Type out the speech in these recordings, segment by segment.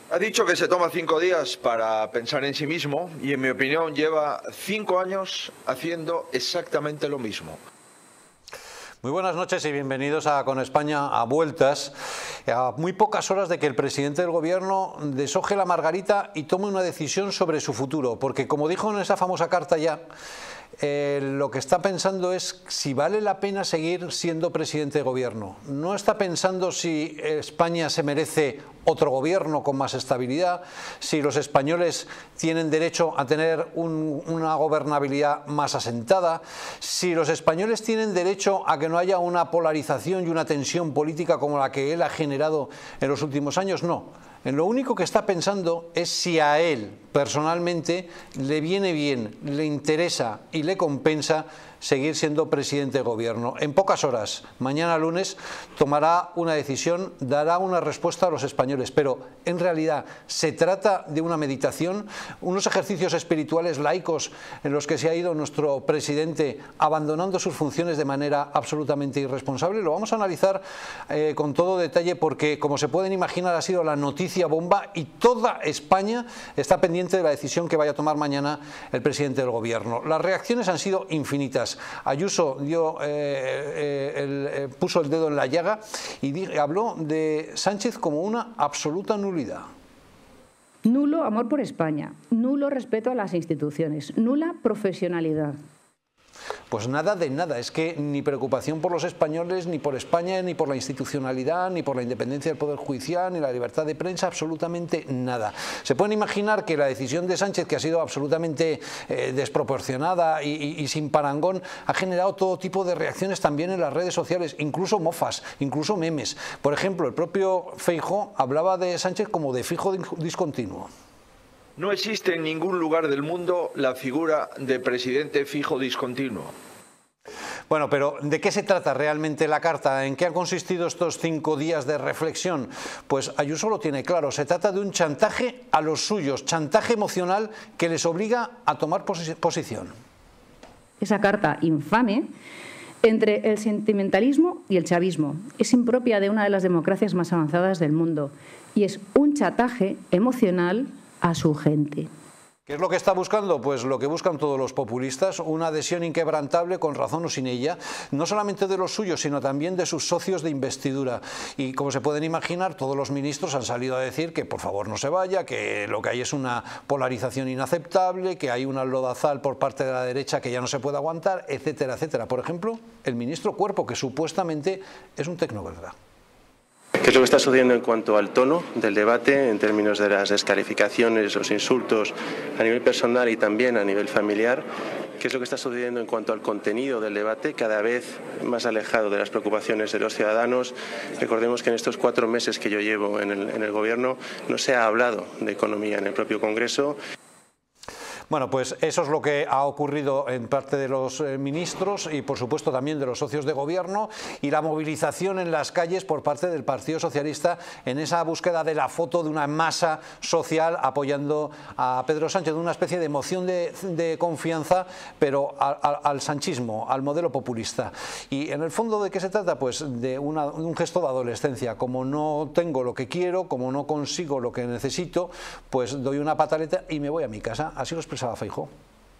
Ha dicho que se toma 5 días para pensar en sí mismo y, en mi opinión, lleva 5 años haciendo exactamente lo mismo. Muy buenas noches y bienvenidos a Con España a Vueltas. A muy pocas horas de que el presidente del gobierno deshoje la margarita y tome una decisión sobre su futuro, porque como dijo en esa famosa carta ya, lo que está pensando es si vale la pena seguir siendo presidente de gobierno. No está pensando si España se merece otro gobierno con más estabilidad, si los españoles tienen derecho a tener una gobernabilidad más asentada, si los españoles tienen derecho a que no haya una polarización y una tensión política como la que él ha generado en los últimos años. No. En lo único que está pensando es si a él personalmente le viene bien, le interesa y le compensa seguir siendo presidente de gobierno. En pocas horas, mañana lunes, tomará una decisión, dará una respuesta a los españoles, pero en realidad se trata de una meditación, unos ejercicios espirituales laicos en los que se ha ido nuestro presidente abandonando sus funciones de manera absolutamente irresponsable. Lo vamos a analizar con todo detalle porque, como se pueden imaginar, ha sido la noticia bomba y toda España está pendiente de la decisión que vaya a tomar mañana el presidente del gobierno. Las reacciones han sido infinitas. Ayuso puso el dedo en la llaga y habló de Sánchez como una absoluta nulidad. Nulo amor por España, nulo respeto a las instituciones, nula profesionalidad. Pues nada de nada, es que ni preocupación por los españoles, ni por España, ni por la institucionalidad, ni por la independencia del Poder Judicial, ni la libertad de prensa, absolutamente nada. Se pueden imaginar que la decisión de Sánchez, que ha sido absolutamente desproporcionada y sin parangón, ha generado todo tipo de reacciones también en las redes sociales, incluso mofas, incluso memes. Por ejemplo, el propio Feijóo hablaba de Sánchez como de fijo discontinuo. No existe en ningún lugar del mundo la figura de presidente fijo discontinuo. Bueno, pero ¿de qué se trata realmente la carta? ¿En qué han consistido estos 5 días de reflexión? Pues Ayuso lo tiene claro, se trata de un chantaje a los suyos, chantaje emocional que les obliga a tomar posición. Esa carta infame entre el sentimentalismo y el chavismo es impropia de una de las democracias más avanzadas del mundo y es un chantaje emocional a su gente. ¿Qué es lo que está buscando? Pues lo que buscan todos los populistas, una adhesión inquebrantable, con razón o sin ella, no solamente de los suyos, sino también de sus socios de investidura. Y como se pueden imaginar, todos los ministros han salido a decir que por favor no se vaya, que lo que hay es una polarización inaceptable, que hay una lodazal por parte de la derecha que ya no se puede aguantar, etcétera, etcétera. Por ejemplo, el ministro Cuerpo, que supuestamente es un tecnócrata. ¿Qué es lo que está sucediendo en cuanto al tono del debate, en términos de las descalificaciones, los insultos a nivel personal y también a nivel familiar? ¿Qué es lo que está sucediendo en cuanto al contenido del debate, cada vez más alejado de las preocupaciones de los ciudadanos? Recordemos que en estos 4 meses que yo llevo en el Gobierno no se ha hablado de economía en el propio Congreso. Bueno, pues eso es lo que ha ocurrido en parte de los ministros y por supuesto también de los socios de gobierno, y la movilización en las calles por parte del Partido Socialista en esa búsqueda de la foto de una masa social apoyando a Pedro Sánchez, una especie de moción de confianza, pero al sanchismo, al modelo populista. Y en el fondo, ¿de qué se trata? Pues de un gesto de adolescencia. Como no tengo lo que quiero, como no consigo lo que necesito, pues doy una pataleta y me voy a mi casa. Así lo expresaba Feijóo.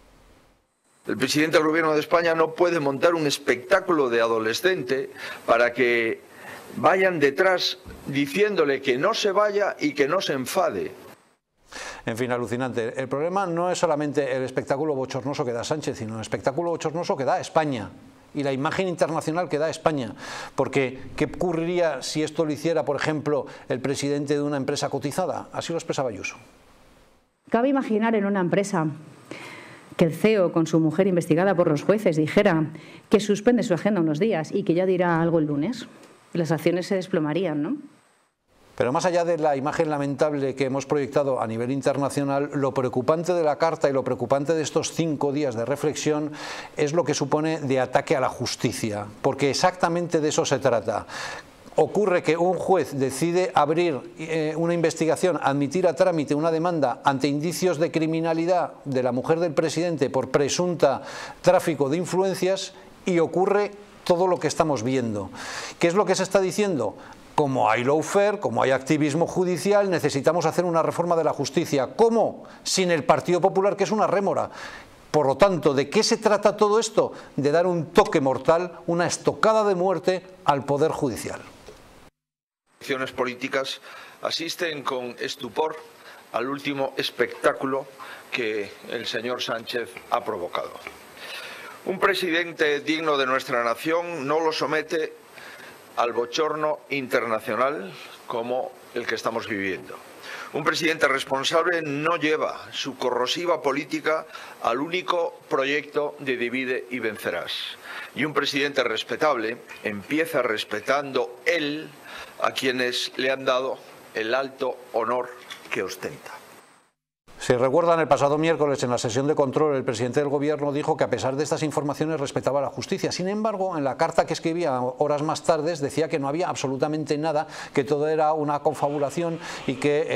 El presidente del Gobierno de España no puede montar un espectáculo de adolescente para que vayan detrás diciéndole que no se vaya y que no se enfade. En fin, alucinante. El problema no es solamente el espectáculo bochornoso que da Sánchez, sino el espectáculo bochornoso que da España y la imagen internacional que da España. Porque, ¿qué ocurriría si esto lo hiciera, por ejemplo, el presidente de una empresa cotizada? Así lo expresaba Ayuso. Cabe imaginar en una empresa que el CEO, con su mujer investigada por los jueces, dijera que suspende su agenda unos días y que ya dirá algo el lunes. Las acciones se desplomarían, ¿no? Pero más allá de la imagen lamentable que hemos proyectado a nivel internacional, lo preocupante de la carta y lo preocupante de estos 5 días de reflexión es lo que supone de ataque a la justicia, porque exactamente de eso se trata. Ocurre que un juez decide abrir una investigación, admitir a trámite una demanda ante indicios de criminalidad de la mujer del presidente por presunta tráfico de influencias, y ocurre todo lo que estamos viendo. ¿Qué es lo que se está diciendo? Como hay lawfare, como hay activismo judicial, necesitamos hacer una reforma de la justicia. ¿Cómo? Sin el Partido Popular, que es una rémora. Por lo tanto, ¿de qué se trata todo esto? De dar un toque mortal, una estocada de muerte al Poder Judicial. Las políticas asisten con estupor al último espectáculo que el señor Sánchez ha provocado. Un presidente digno de nuestra nación no lo somete al bochorno internacional como el que estamos viviendo. Un presidente responsable no lleva su corrosiva política al único proyecto de divide y vencerás. Y un presidente respetable empieza respetando él a quienes le han dado el alto honor que ostenta. Si recuerdan, el pasado miércoles en la sesión de control el presidente del gobierno dijo que a pesar de estas informaciones respetaba la justicia. Sin embargo, en la carta que escribía horas más tarde decía que no había absolutamente nada, que todo era una confabulación y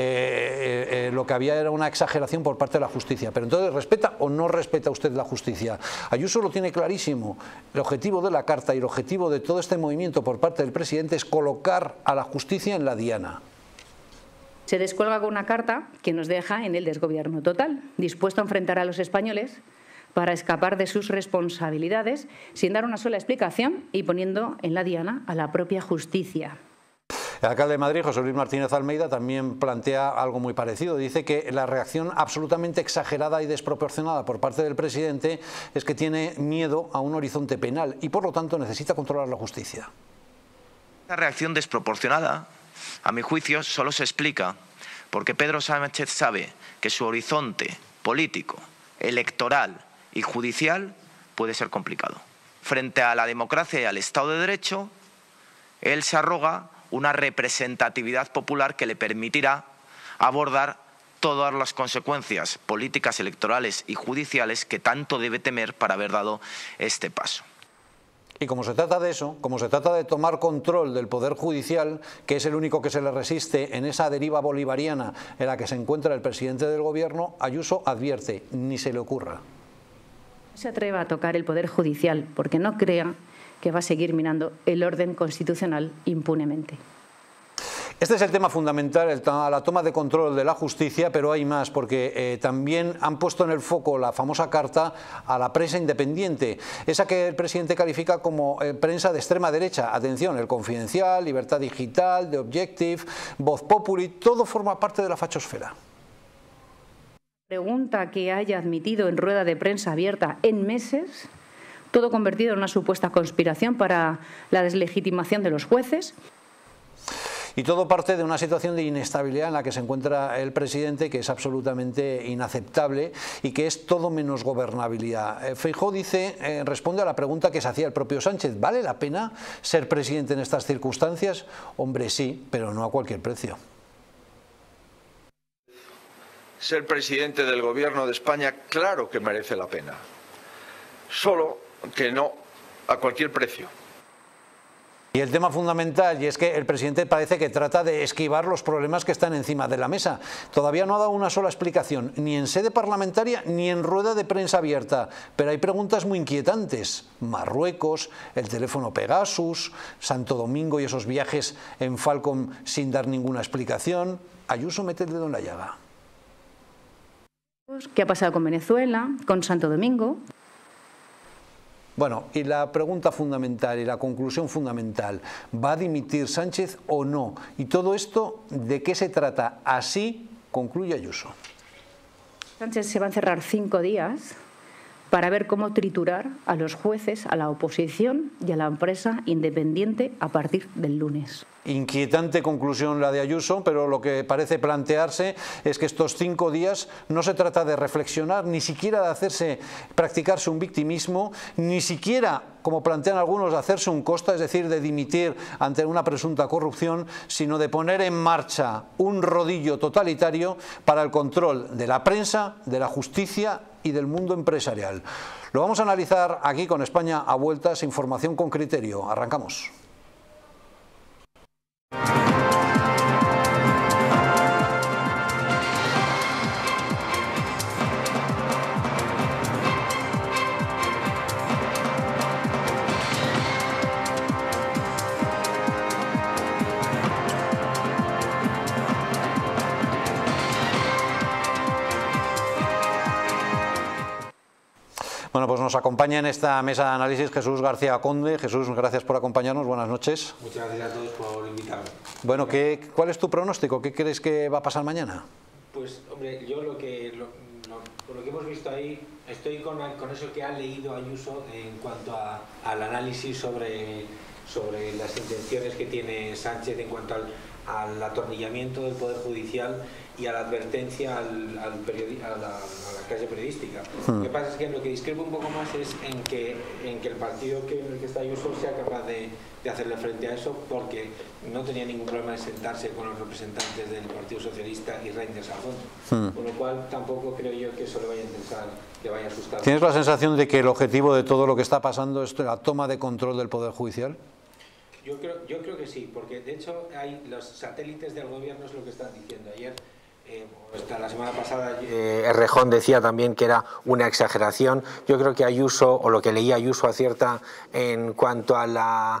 que lo que había era una exageración por parte de la justicia. Pero entonces, ¿respeta o no respeta usted la justicia? Ayuso lo tiene clarísimo. El objetivo de la carta y el objetivo de todo este movimiento por parte del presidente es colocar a la justicia en la diana. Se descuelga con una carta que nos deja en el desgobierno total, dispuesto a enfrentar a los españoles para escapar de sus responsabilidades sin dar una sola explicación y poniendo en la diana a la propia justicia. El alcalde de Madrid, José Luis Martínez Almeida, también plantea algo muy parecido. Dice que la reacción absolutamente exagerada y desproporcionada por parte del presidente es que tiene miedo a un horizonte penal y por lo tanto necesita controlar la justicia. La reacción desproporcionada, a mi juicio, solo se explica porque Pedro Sánchez sabe que su horizonte político, electoral y judicial puede ser complicado. Frente a la democracia y al Estado de Derecho, él se arroga una representatividad popular que le permitirá abordar todas las consecuencias políticas, electorales y judiciales que tanto debe temer para haber dado este paso. Y como se trata de eso, como se trata de tomar control del Poder Judicial, que es el único que se le resiste en esa deriva bolivariana en la que se encuentra el presidente del Gobierno, Ayuso advierte, ni se le ocurra. No se atreva a tocar el Poder Judicial porque no crea que va a seguir minando el orden constitucional impunemente. Este es el tema fundamental, la toma de control de la justicia, pero hay más, porque también han puesto en el foco la famosa carta a la prensa independiente, esa que el presidente califica como prensa de extrema derecha. Atención, El Confidencial, Libertad Digital, The Objective, Voz Populi, todo forma parte de la fachosfera. Pregunta que haya admitido en rueda de prensa abierta en meses, todo convertido en una supuesta conspiración para la deslegitimación de los jueces. Y todo parte de una situación de inestabilidad en la que se encuentra el presidente, que es absolutamente inaceptable y que es todo menos gobernabilidad. Feijóo dice, responde a la pregunta que se hacía el propio Sánchez: ¿vale la pena ser presidente en estas circunstancias? Hombre, sí, pero no a cualquier precio. Ser presidente del Gobierno de España, claro que merece la pena, solo que no a cualquier precio. Y el tema fundamental, y es que el presidente parece que trata de esquivar los problemas que están encima de la mesa. Todavía no ha dado una sola explicación, ni en sede parlamentaria ni en rueda de prensa abierta. Pero hay preguntas muy inquietantes. Marruecos, el teléfono Pegasus, Santo Domingo y esos viajes en Falcon sin dar ninguna explicación. Ayuso mete el dedo en la llaga. ¿Qué ha pasado con Venezuela, con Santo Domingo? Bueno, y la pregunta fundamental y la conclusión fundamental, ¿va a dimitir Sánchez o no? Y todo esto, ¿de qué se trata? Así concluye Ayuso. Sánchez se va a encerrar 5 días para ver cómo triturar a los jueces, a la oposición y a la empresa independiente a partir del lunes. Inquietante conclusión la de Ayuso, pero lo que parece plantearse es que estos 5 días no se trata de reflexionar, ni siquiera de practicarse un victimismo, ni siquiera, como plantean algunos, de hacerse un costa, es decir, de dimitir ante una presunta corrupción, sino de poner en marcha un rodillo totalitario para el control de la prensa, de la justicia y del mundo empresarial. Lo vamos a analizar aquí con España a vueltas, información con criterio. Arrancamos. Bueno, pues nos acompaña en esta mesa de análisis Jesús García Conde. Jesús, gracias por acompañarnos, buenas noches. Muchas gracias a todos por invitarme. Bueno, ¿cuál es tu pronóstico? ¿Qué crees que va a pasar mañana? Pues, hombre, yo por lo que hemos visto ahí, estoy con eso que ha leído Ayuso en cuanto al análisis sobre las intenciones que tiene Sánchez en cuanto al atornillamiento del Poder Judicial y a la advertencia a la clase periodística. Lo que pasa es que lo que discrepo un poco más es en que el partido en el que está Ayuso sea capaz de hacerle frente a eso, porque no tenía ningún problema en sentarse con los representantes del Partido Socialista y Reinders al fondo. Con lo cual tampoco creo yo que eso le vaya a interesar, le vaya a asustar. ¿Tienes la sensación de que el objetivo de todo lo que está pasando es la toma de control del Poder Judicial? Yo creo que sí, porque de hecho los satélites del gobierno es lo que están diciendo. Ayer, hasta la semana pasada, Errejón decía también que era una exageración. Yo creo que Ayuso, o lo que leía Ayuso, acierta en cuanto a la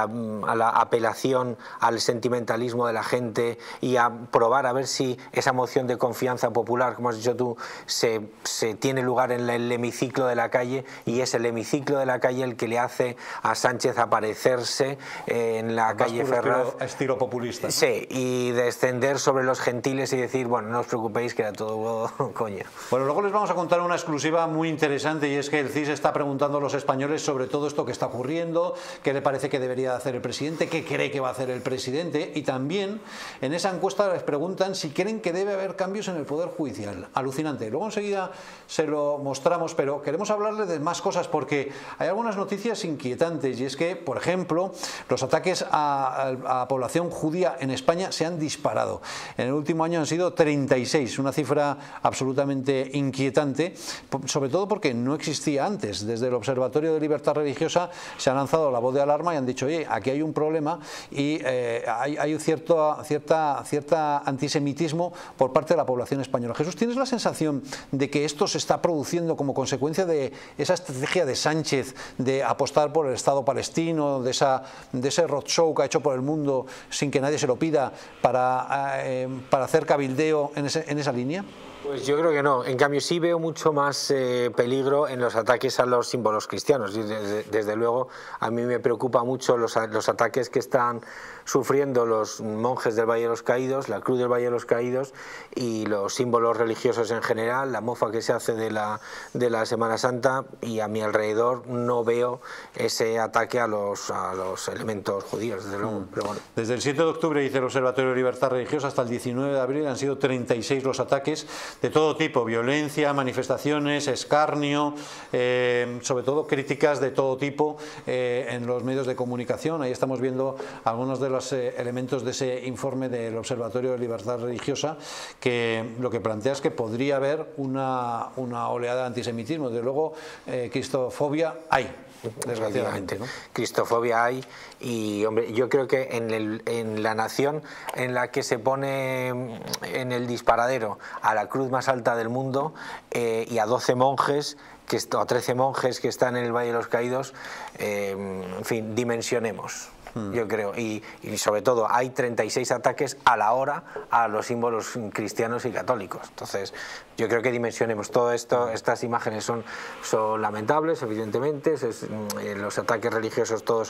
apelación al sentimentalismo de la gente y a probar a ver si esa moción de confianza popular, como has dicho tú, se tiene lugar en el hemiciclo de la calle, y es el hemiciclo de la calle el que le hace a Sánchez aparecerse en la calle Ferraz. Estilo populista, ¿no? Sí, y descender sobre los gentiles y decir, bueno, no os preocupéis que era todo coña. Bueno, luego les vamos a contar una exclusiva muy interesante, y es que el CIS está preguntando a los españoles sobre todo esto que está ocurriendo, qué le parece que debería hacer el presidente, qué cree que va a hacer el presidente, y también en esa encuesta les preguntan si creen que debe haber cambios en el Poder Judicial. Alucinante. Luego enseguida se lo mostramos, pero queremos hablarle de más cosas porque hay algunas noticias inquietantes, y es que, por ejemplo, los ataques a población judía en España se han disparado. En el último año han sido 36, una cifra absolutamente inquietante, sobre todo porque no existía antes. Desde el Observatorio de Libertad Religiosa se ha lanzado la voz de alarma y han dicho, oye, aquí hay un problema, y hay un cierta antisemitismo por parte de la población española. Jesús, ¿tienes la sensación de que esto se está produciendo como consecuencia de esa estrategia de Sánchez de apostar por el Estado palestino, de ese roadshow que ha hecho por el mundo sin que nadie se lo pida para hacer cabildeo en esa línea? Pues yo creo que no. En cambio sí veo mucho más peligro en los ataques a los símbolos cristianos. Y desde luego a mí me preocupa mucho los ataques que están sufriendo los monjes del Valle de los Caídos, la Cruz del Valle de los Caídos, y los símbolos religiosos en general, la mofa que se hace de la Semana Santa, y a mi alrededor no veo ese ataque a los elementos judíos, desde luego. Pero bueno. Desde el 7 de octubre, dice el Observatorio de Libertad Religiosa, hasta el 19 de abril han sido 36 los ataques de todo tipo: violencia, manifestaciones, escarnio, sobre todo críticas de todo tipo en los medios de comunicación. Ahí estamos viendo algunos de los elementos de ese informe del Observatorio de Libertad Religiosa, que lo que plantea es que podría haber una oleada de antisemitismo. Desde luego, cristofobia hay, desgraciadamente, ¿no? Cristofobia hay, y hombre, yo creo que en la nación en la que se pone en el disparadero a la cruz más alta del mundo y a 12 monjes a 13 monjes que están en el Valle de los Caídos, en fin, dimensionemos. Yo creo, y sobre todo hay 36 ataques a la hora a los símbolos cristianos y católicos. Entonces yo creo que dimensionemos todo esto. Estas imágenes son lamentables, evidentemente. Los ataques religiosos todos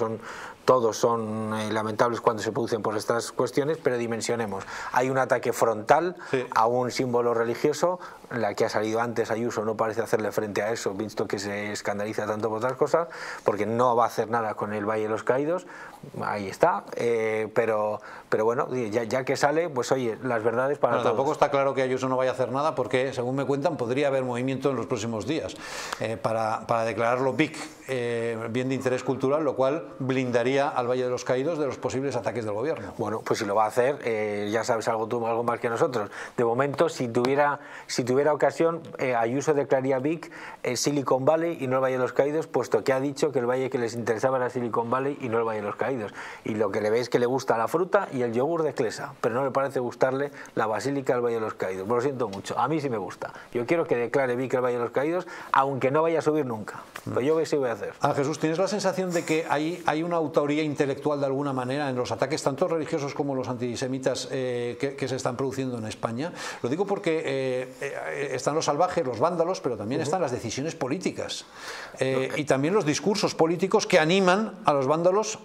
son lamentables cuando se producen por estas cuestiones, pero dimensionemos. Hay un ataque frontal a un símbolo religioso. La que ha salido antes, Ayuso, no parece hacerle frente a eso, visto que se escandaliza tanto por otras cosas, porque no va a hacer nada con el Valle de los Caídos. Ahí está, pero bueno, ya que sale, pues oye, las verdades para todos. Tampoco está claro que Ayuso no vaya a hacer nada, porque según me cuentan podría haber movimiento en los próximos días para declararlo BIC, bien de interés cultural, lo cual blindaría al Valle de los Caídos de los posibles ataques del gobierno. Bueno, pues si lo va a hacer, ya sabes algo más que nosotros. De momento, si tuviera ocasión, Ayuso declararía BIC Silicon Valley y no el Valle de los Caídos, puesto que ha dicho que el valle que les interesaba era Silicon Valley y no el Valle de los Caídos. Unidos, y lo que le ve es que le gusta la fruta y el yogur de Clesa, pero no le parece gustarle la Basílica del Valle de los Caídos. Lo siento mucho, a mí sí me gusta. Yo quiero que declare Vic el Valle de los Caídos, aunque no vaya a subir nunca. Pero yo sí voy a hacer. Jesús, ¿tienes la sensación de que hay una autoría intelectual de alguna manera en los ataques tanto religiosos como los antisemitas que se están produciendo en España? Lo digo porque están los salvajes, los vándalos, pero también están las decisiones políticas y también los discursos políticos que animan a los vándalos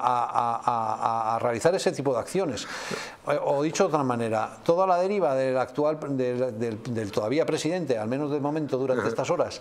a realizar ese tipo de acciones. O dicho de otra manera, toda la deriva del actual, del todavía presidente, al menos de momento durante estas horas,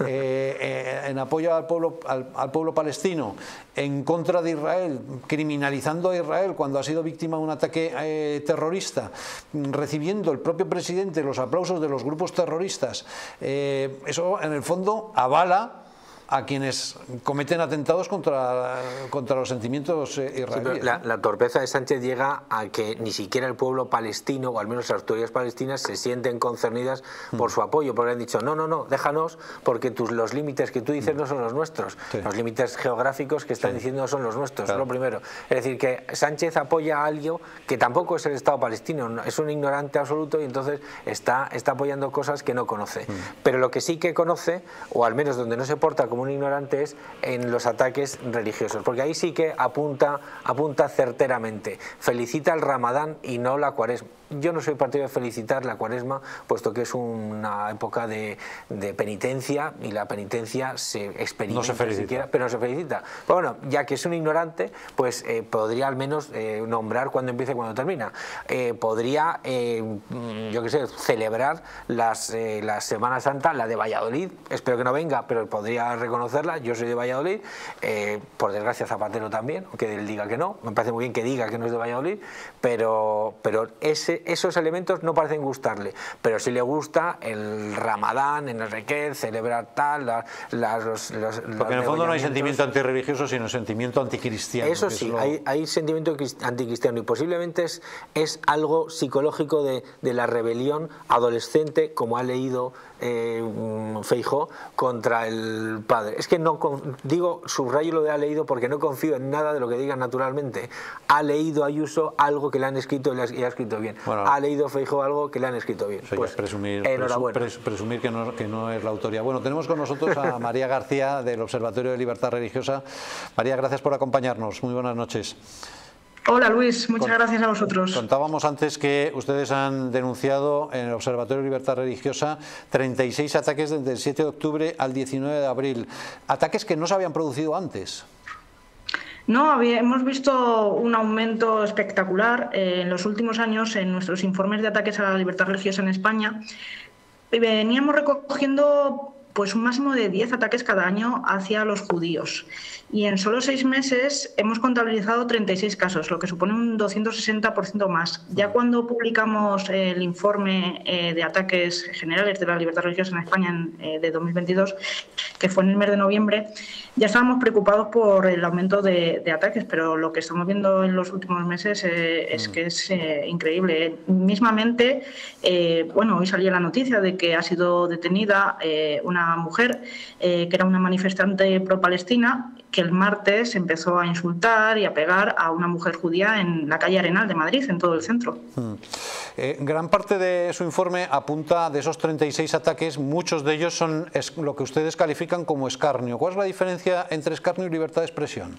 en apoyo al pueblo palestino, en contra de Israel, criminalizando a Israel cuando ha sido víctima de un ataque terrorista, recibiendo el propio presidente los aplausos de los grupos terroristas, eso en el fondo avala a quienes cometen atentados contra los sentimientos israelíes. Sí, la torpeza de Sánchez llega a que ni siquiera el pueblo palestino, o al menos las autoridades palestinas, se sienten concernidas por su apoyo, porque han dicho, no, déjanos, porque los límites que tú dices no son los nuestros, los límites geográficos que están diciendo no son los nuestros, es lo primero. Es decir, que Sánchez apoya a alguien que tampoco es el Estado palestino, es un ignorante absoluto, y entonces está apoyando cosas que no conoce. Pero lo que sí que conoce, o al menos donde no se porta como un ignorante, es en los ataques religiosos, porque ahí sí que apunta certeramente, felicita el Ramadán y no la Cuaresma. Yo no soy partidario de felicitar la Cuaresma, puesto que es una época de penitencia, y la penitencia se experimenta, no se felicita. Siquiera, pero no se felicita. Pero bueno, ya que es un ignorante, pues podría al menos nombrar cuándo empieza y cuándo termina. Podría, yo qué sé, celebrar la Semana Santa, la de Valladolid. Espero que no venga, pero podría reconocerla. Yo soy de Valladolid, por desgracia Zapatero también, aunque él diga que no. Me parece muy bien que diga que no es de Valladolid, pero esos elementos no parecen gustarle, pero sí le gusta el Ramadán, en el Requer, celebrar tal, porque en el fondo no hay sentimiento antirreligioso, sino sentimiento anticristiano. Eso sí, hay sentimiento anticristiano, y posiblemente es algo psicológico de la rebelión adolescente, como ha leído Feijóo contra el padre. Es que subrayo lo de ha leído, porque no confío en nada de lo que diga naturalmente. Ha leído Ayuso algo que le han escrito y ha escrito bien. Bueno, ha leído Feijóo algo que le han escrito bien. Pues presumir que no es la autoría. Bueno, tenemos con nosotros a María García, del Observatorio de Libertad Religiosa. María, gracias por acompañarnos. Muy buenas noches. Hola Luis, muchas gracias a vosotros. Contábamos antes que ustedes han denunciado en el Observatorio de Libertad Religiosa 36 ataques desde el 7 de octubre al 19 de abril. Ataques que no se habían producido antes. No, hemos visto un aumento espectacular en los últimos años en nuestros informes de ataques a la libertad religiosa en España. Veníamos recogiendo pues un máximo de 10 ataques cada año hacia los judíos. Y en solo 6 meses hemos contabilizado 36 casos, lo que supone un 260% más. Ya cuando publicamos el informe de ataques generales de la libertad religiosa en España de 2022, que fue en el mes de noviembre, ya estábamos preocupados por el aumento de ataques, pero lo que estamos viendo en los últimos meses es que es increíble. Mismamente, hoy salía la noticia de que ha sido detenida una mujer que era una manifestante pro-palestina, que el martes empezó a insultar y a pegar a una mujer judía en la calle Arenal de Madrid, en todo el centro. Gran parte de su informe apunta, de esos 36 ataques, muchos de ellos son lo que ustedes califican como escarnio. ¿Cuál es la diferencia entre escarnio y libertad de expresión?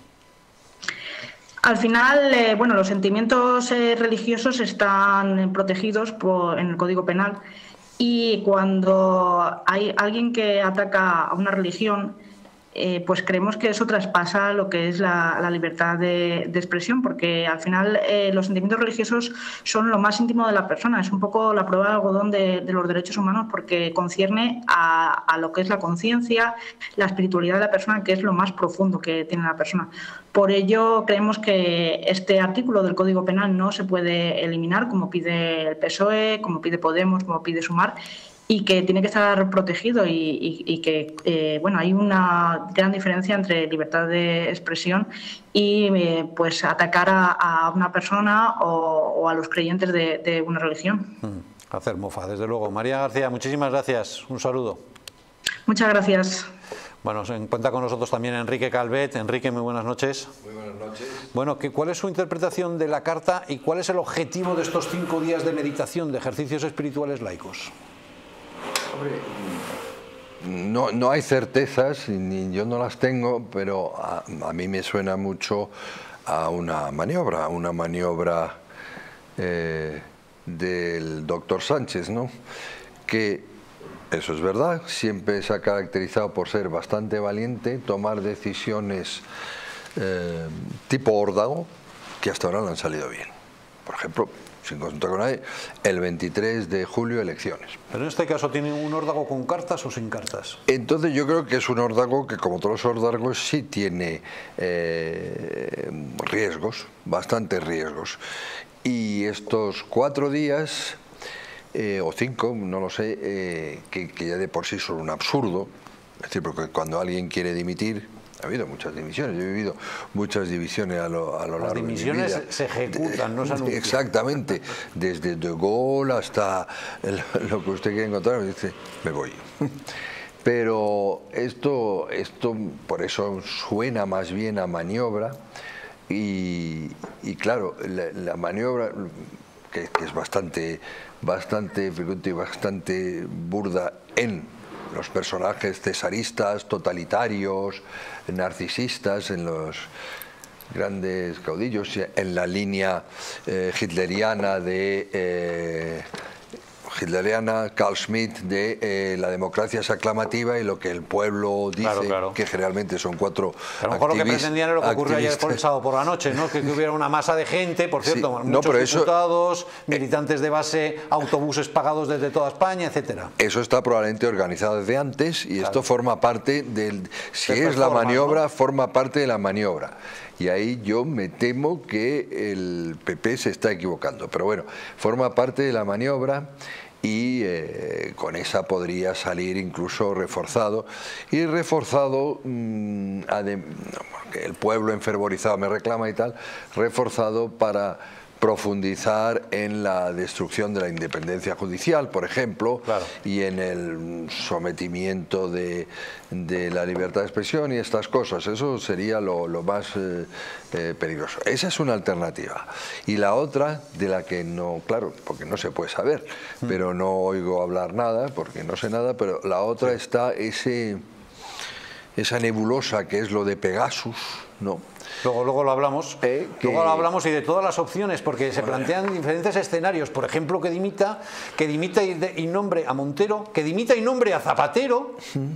Al final, los sentimientos religiosos están protegidos en el Código Penal, y cuando hay alguien que ataca a una religión, pues creemos que eso traspasa lo que es la libertad de expresión, porque al final los sentimientos religiosos son lo más íntimo de la persona, es un poco la prueba de algodón de los derechos humanos, porque concierne a lo que es la conciencia, la espiritualidad de la persona, que es lo más profundo que tiene la persona. Por ello creemos que este artículo del Código Penal no se puede eliminar, como pide el PSOE, como pide Podemos, como pide Sumar, y que tiene que estar protegido, y que hay una gran diferencia entre libertad de expresión y pues atacar a una persona o a los creyentes de una religión. Hacer mofa, desde luego. María García, muchísimas gracias. Un saludo. Muchas gracias. Bueno, se encuentra con nosotros también Enrique Calvet. Enrique, muy buenas noches. Muy buenas noches. Bueno, ¿cuál es su interpretación de la carta y cuál es el objetivo de estos 5 días de meditación, de ejercicios espirituales laicos? Hombre, no hay certezas, ni yo no las tengo, pero a mí me suena mucho a una maniobra del doctor Sánchez, ¿no? Que, eso es verdad, siempre se ha caracterizado por ser bastante valiente, tomar decisiones tipo órdago, que hasta ahora no han salido bien. Por ejemplo, sin consultar con nadie, el 23 de julio elecciones. Pero en este caso, ¿tiene un órdago con cartas o sin cartas? Entonces yo creo que es un órdago que, como todos los órdagos, sí tiene riesgos, bastantes riesgos. Y estos 4 días... o 5, no lo sé, que ya de por sí son un absurdo. Es decir, porque cuando alguien quiere dimitir, ha habido muchas dimisiones, yo he vivido muchas divisiones a lo largo de mi vida. Las dimisiones se ejecutan, no se anuncian. Exactamente, desde De Gaulle hasta lo que usted quiere encontrar, dice, me voy. Pero esto por eso suena más bien a maniobra y claro, la maniobra que es bastante frecuente y bastante burda en los personajes cesaristas, totalitarios, narcisistas, en los grandes caudillos, en la línea hitleriana Carl Schmitt de la democracia es aclamativa y lo que el pueblo dice, claro. Que generalmente son 4 a lo mejor lo que pretendían era lo que ocurrió ayer por el sábado por la noche, ¿no? Que hubiera una masa de gente, por cierto, sí, muchos diputados, militantes de base, autobuses pagados desde toda España, etcétera. Eso está probablemente organizado desde antes y esto forma parte del... Si es la maniobra, ¿no? Forma parte de la maniobra. Y ahí yo me temo que el PP se está equivocando. Pero bueno, forma parte de la maniobra y con esa podría salir incluso reforzado. Y reforzado, que el pueblo enfervorizado me reclama y tal, reforzado para profundizar en la destrucción de la independencia judicial, por ejemplo, claro. Y en el sometimiento de la libertad de expresión y estas cosas. Eso sería lo más peligroso. Esa es una alternativa. Y la otra, de la que no, claro, porque no se puede saber, pero no oigo hablar nada, porque no sé nada, pero la otra está esa nebulosa que es lo de Pegasus, ¿no? Luego lo hablamos. Luego lo hablamos y de todas las opciones, porque se plantean diferentes escenarios. Por ejemplo, que dimita y nombre a Montero, que dimita y nombre a Zapatero,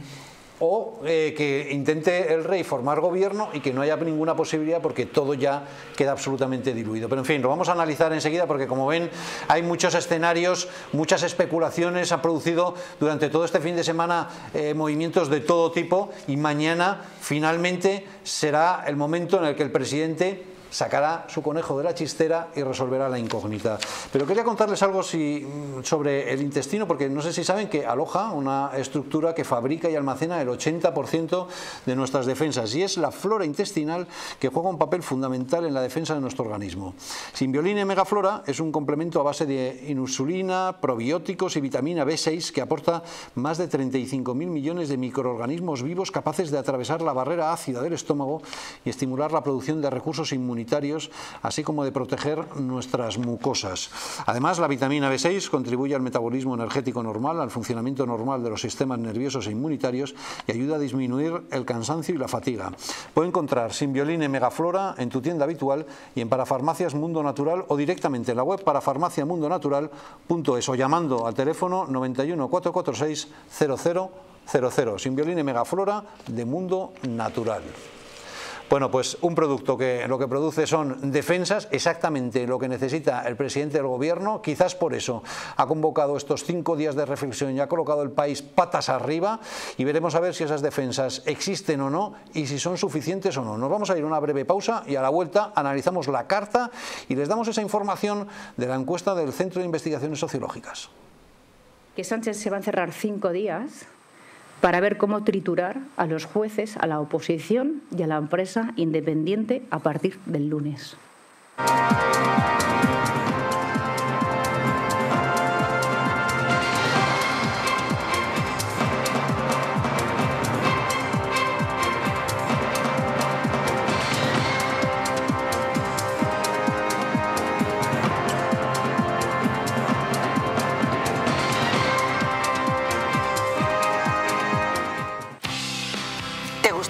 o que intente el rey formar gobierno y que no haya ninguna posibilidad porque todo ya queda absolutamente diluido. Pero en fin, lo vamos a analizar enseguida porque, como ven, hay muchos escenarios, muchas especulaciones, ha producido durante todo este fin de semana movimientos de todo tipo y mañana finalmente será el momento en el que el presidente sacará su conejo de la chistera y resolverá la incógnita. Pero quería contarles algo sobre el intestino, porque no sé si saben que aloja una estructura que fabrica y almacena el 80% de nuestras defensas, y es la flora intestinal, que juega un papel fundamental en la defensa de nuestro organismo. Simbioline Megaflora es un complemento a base de insulina, probióticos y vitamina B6 que aporta más de 35.000 millones de microorganismos vivos capaces de atravesar la barrera ácida del estómago y estimular la producción de recursos inmunitarios, así como de proteger nuestras mucosas. Además, la vitamina B6 contribuye al metabolismo energético normal, al funcionamiento normal de los sistemas nerviosos e inmunitarios y ayuda a disminuir el cansancio y la fatiga. Puede encontrar Simbioline Megaflora en tu tienda habitual y en Parafarmacias Mundo Natural o directamente en la web parafarmaciamundonatural.es o llamando al teléfono 91 446 0000. Simbioline Megaflora de Mundo Natural. Bueno, pues un producto que lo que produce son defensas, exactamente lo que necesita el presidente del gobierno. Quizás por eso ha convocado estos 5 días de reflexión y ha colocado el país patas arriba, y veremos a ver si esas defensas existen o no y si son suficientes o no. Nos vamos a ir a una breve pausa y a la vuelta analizamos la carta y les damos esa información de la encuesta del Centro de Investigaciones Sociológicas. Que Sánchez se va a encerrar 5 días para ver cómo triturar a los jueces, a la oposición y a la empresa independiente a partir del lunes.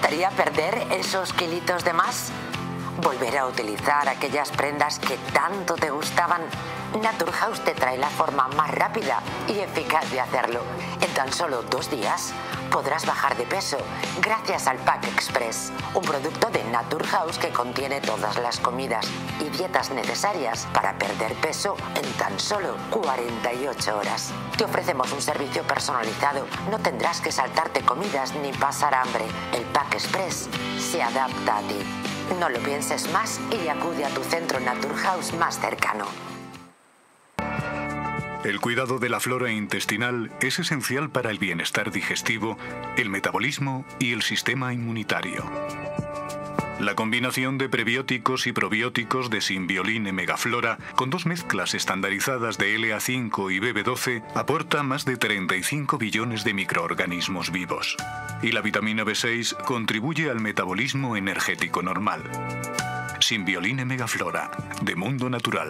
gustaría perder esos kilitos de más? ¿Volver a utilizar aquellas prendas que tanto te gustaban? Naturhaus te trae la forma más rápida y eficaz de hacerlo. En tan solo 2 días podrás bajar de peso gracias al Pack Express, un producto de Naturhaus que contiene todas las comidas y dietas necesarias para perder peso en tan solo 48 horas. Te ofrecemos un servicio personalizado, no tendrás que saltarte comidas ni pasar hambre. El Pack Express se adapta a ti. No lo pienses más y acude a tu centro Naturhaus más cercano. El cuidado de la flora intestinal es esencial para el bienestar digestivo, el metabolismo y el sistema inmunitario. La combinación de prebióticos y probióticos de Symbiolin Megaflora, con 2 mezclas estandarizadas de LA5 y BB12, aporta más de 35 billones de microorganismos vivos. Y la vitamina B6 contribuye al metabolismo energético normal. Symbiolin Megaflora, de Mundo Natural.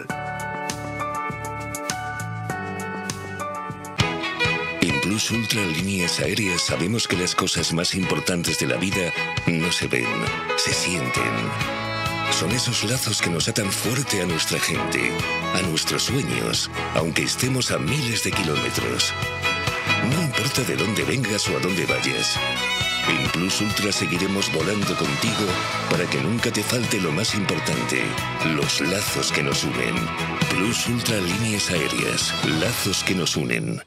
En Plus Ultra Líneas Aéreas sabemos que las cosas más importantes de la vida no se ven, se sienten. Son esos lazos que nos atan fuerte a nuestra gente, a nuestros sueños, aunque estemos a miles de kilómetros. No importa de dónde vengas o a dónde vayas. En Plus Ultra seguiremos volando contigo para que nunca te falte lo más importante, los lazos que nos unen. Plus Ultra Líneas Aéreas, lazos que nos unen.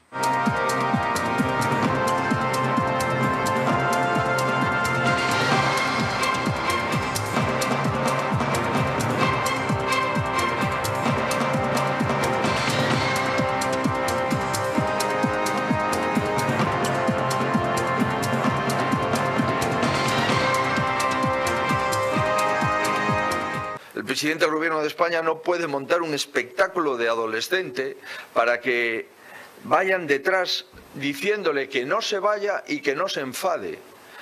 El presidente del Gobierno de España no puede montar un espectáculo de adolescente para que vayan detrás diciéndole que no se vaya y que no se enfade.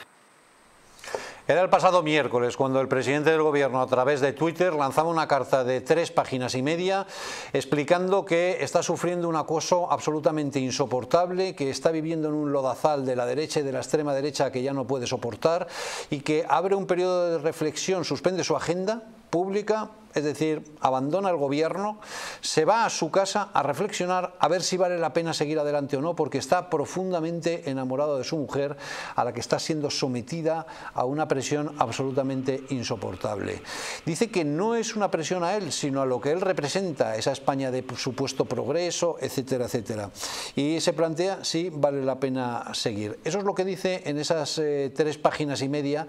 Era el pasado miércoles cuando el presidente del Gobierno, a través de Twitter, lanzaba una carta de 3 páginas y media explicando que está sufriendo un acoso absolutamente insoportable, que está viviendo en un lodazal de la derecha y de la extrema derecha que ya no puede soportar y que abre un periodo de reflexión, suspende su agenda pública, es decir, abandona el gobierno, se va a su casa a reflexionar a ver si vale la pena seguir adelante o no, porque está profundamente enamorado de su mujer, a la que está siendo sometida a una presión absolutamente insoportable. Dice que no es una presión a él, sino a lo que él representa, esa España de supuesto progreso, etcétera, etcétera. Y se plantea si vale la pena seguir. Eso es lo que dice en esas 3 páginas y media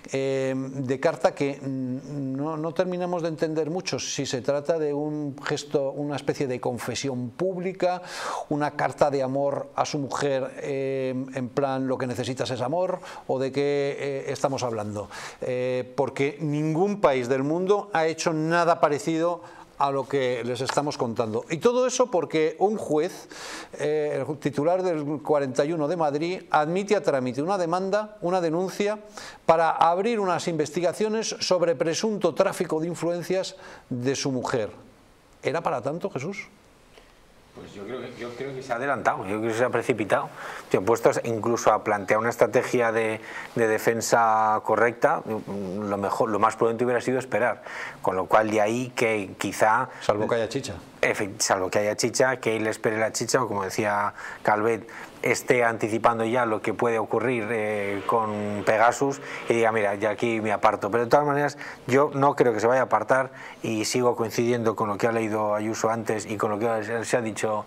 de carta que no terminamos de entender mucho si se trata de un gesto, una especie de confesión pública, una carta de amor a su mujer en plan lo que necesitas es amor, o de qué estamos hablando, porque ningún país del mundo ha hecho nada parecido a lo que les estamos contando. Y todo eso porque un juez, el titular del 41 de Madrid, admite a trámite una demanda, una denuncia, para abrir unas investigaciones sobre presunto tráfico de influencias de su mujer. ¿Era para tanto, Jesús? Pues yo creo que se ha adelantado, yo creo que se ha precipitado. Puestos incluso a plantear una estrategia de defensa correcta, lo más prudente hubiera sido esperar. Con lo cual de ahí que quizá... Salvo que haya chicha. Salvo que haya chicha, que él espere la chicha, o como decía Calvet, esté anticipando ya lo que puede ocurrir con Pegasus y diga, mira, ya aquí me aparto. Pero de todas maneras, yo no creo que se vaya a apartar y sigo coincidiendo con lo que ha leído Ayuso antes y con lo que se ha dicho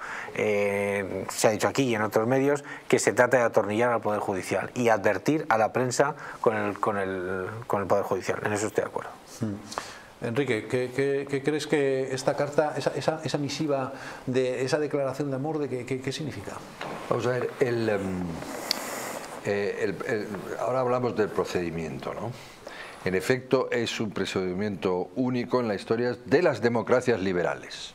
aquí y en otros medios, que se trata de atornillar al Poder Judicial y advertir a la prensa con el Poder Judicial. En eso estoy de acuerdo. Enrique, ¿qué crees que esta carta, esa misiva, de esa declaración de amor, qué significa? Vamos a ver, ahora hablamos del procedimiento, ¿no? En efecto, es un procedimiento único en la historia de las democracias liberales.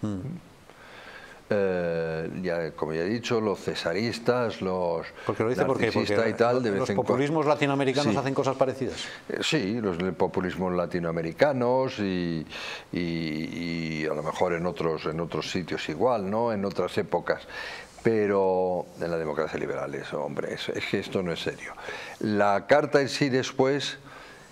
Como ya he dicho, los cesaristas, los narcisistas y tal, de vez los en populismos latinoamericanos sí. hacen cosas parecidas. Sí, los populismos latinoamericanos y a lo mejor en otros sitios igual, ¿no? En otras épocas. Pero en la democracia liberal, hombre, es que esto no es serio. La carta en sí después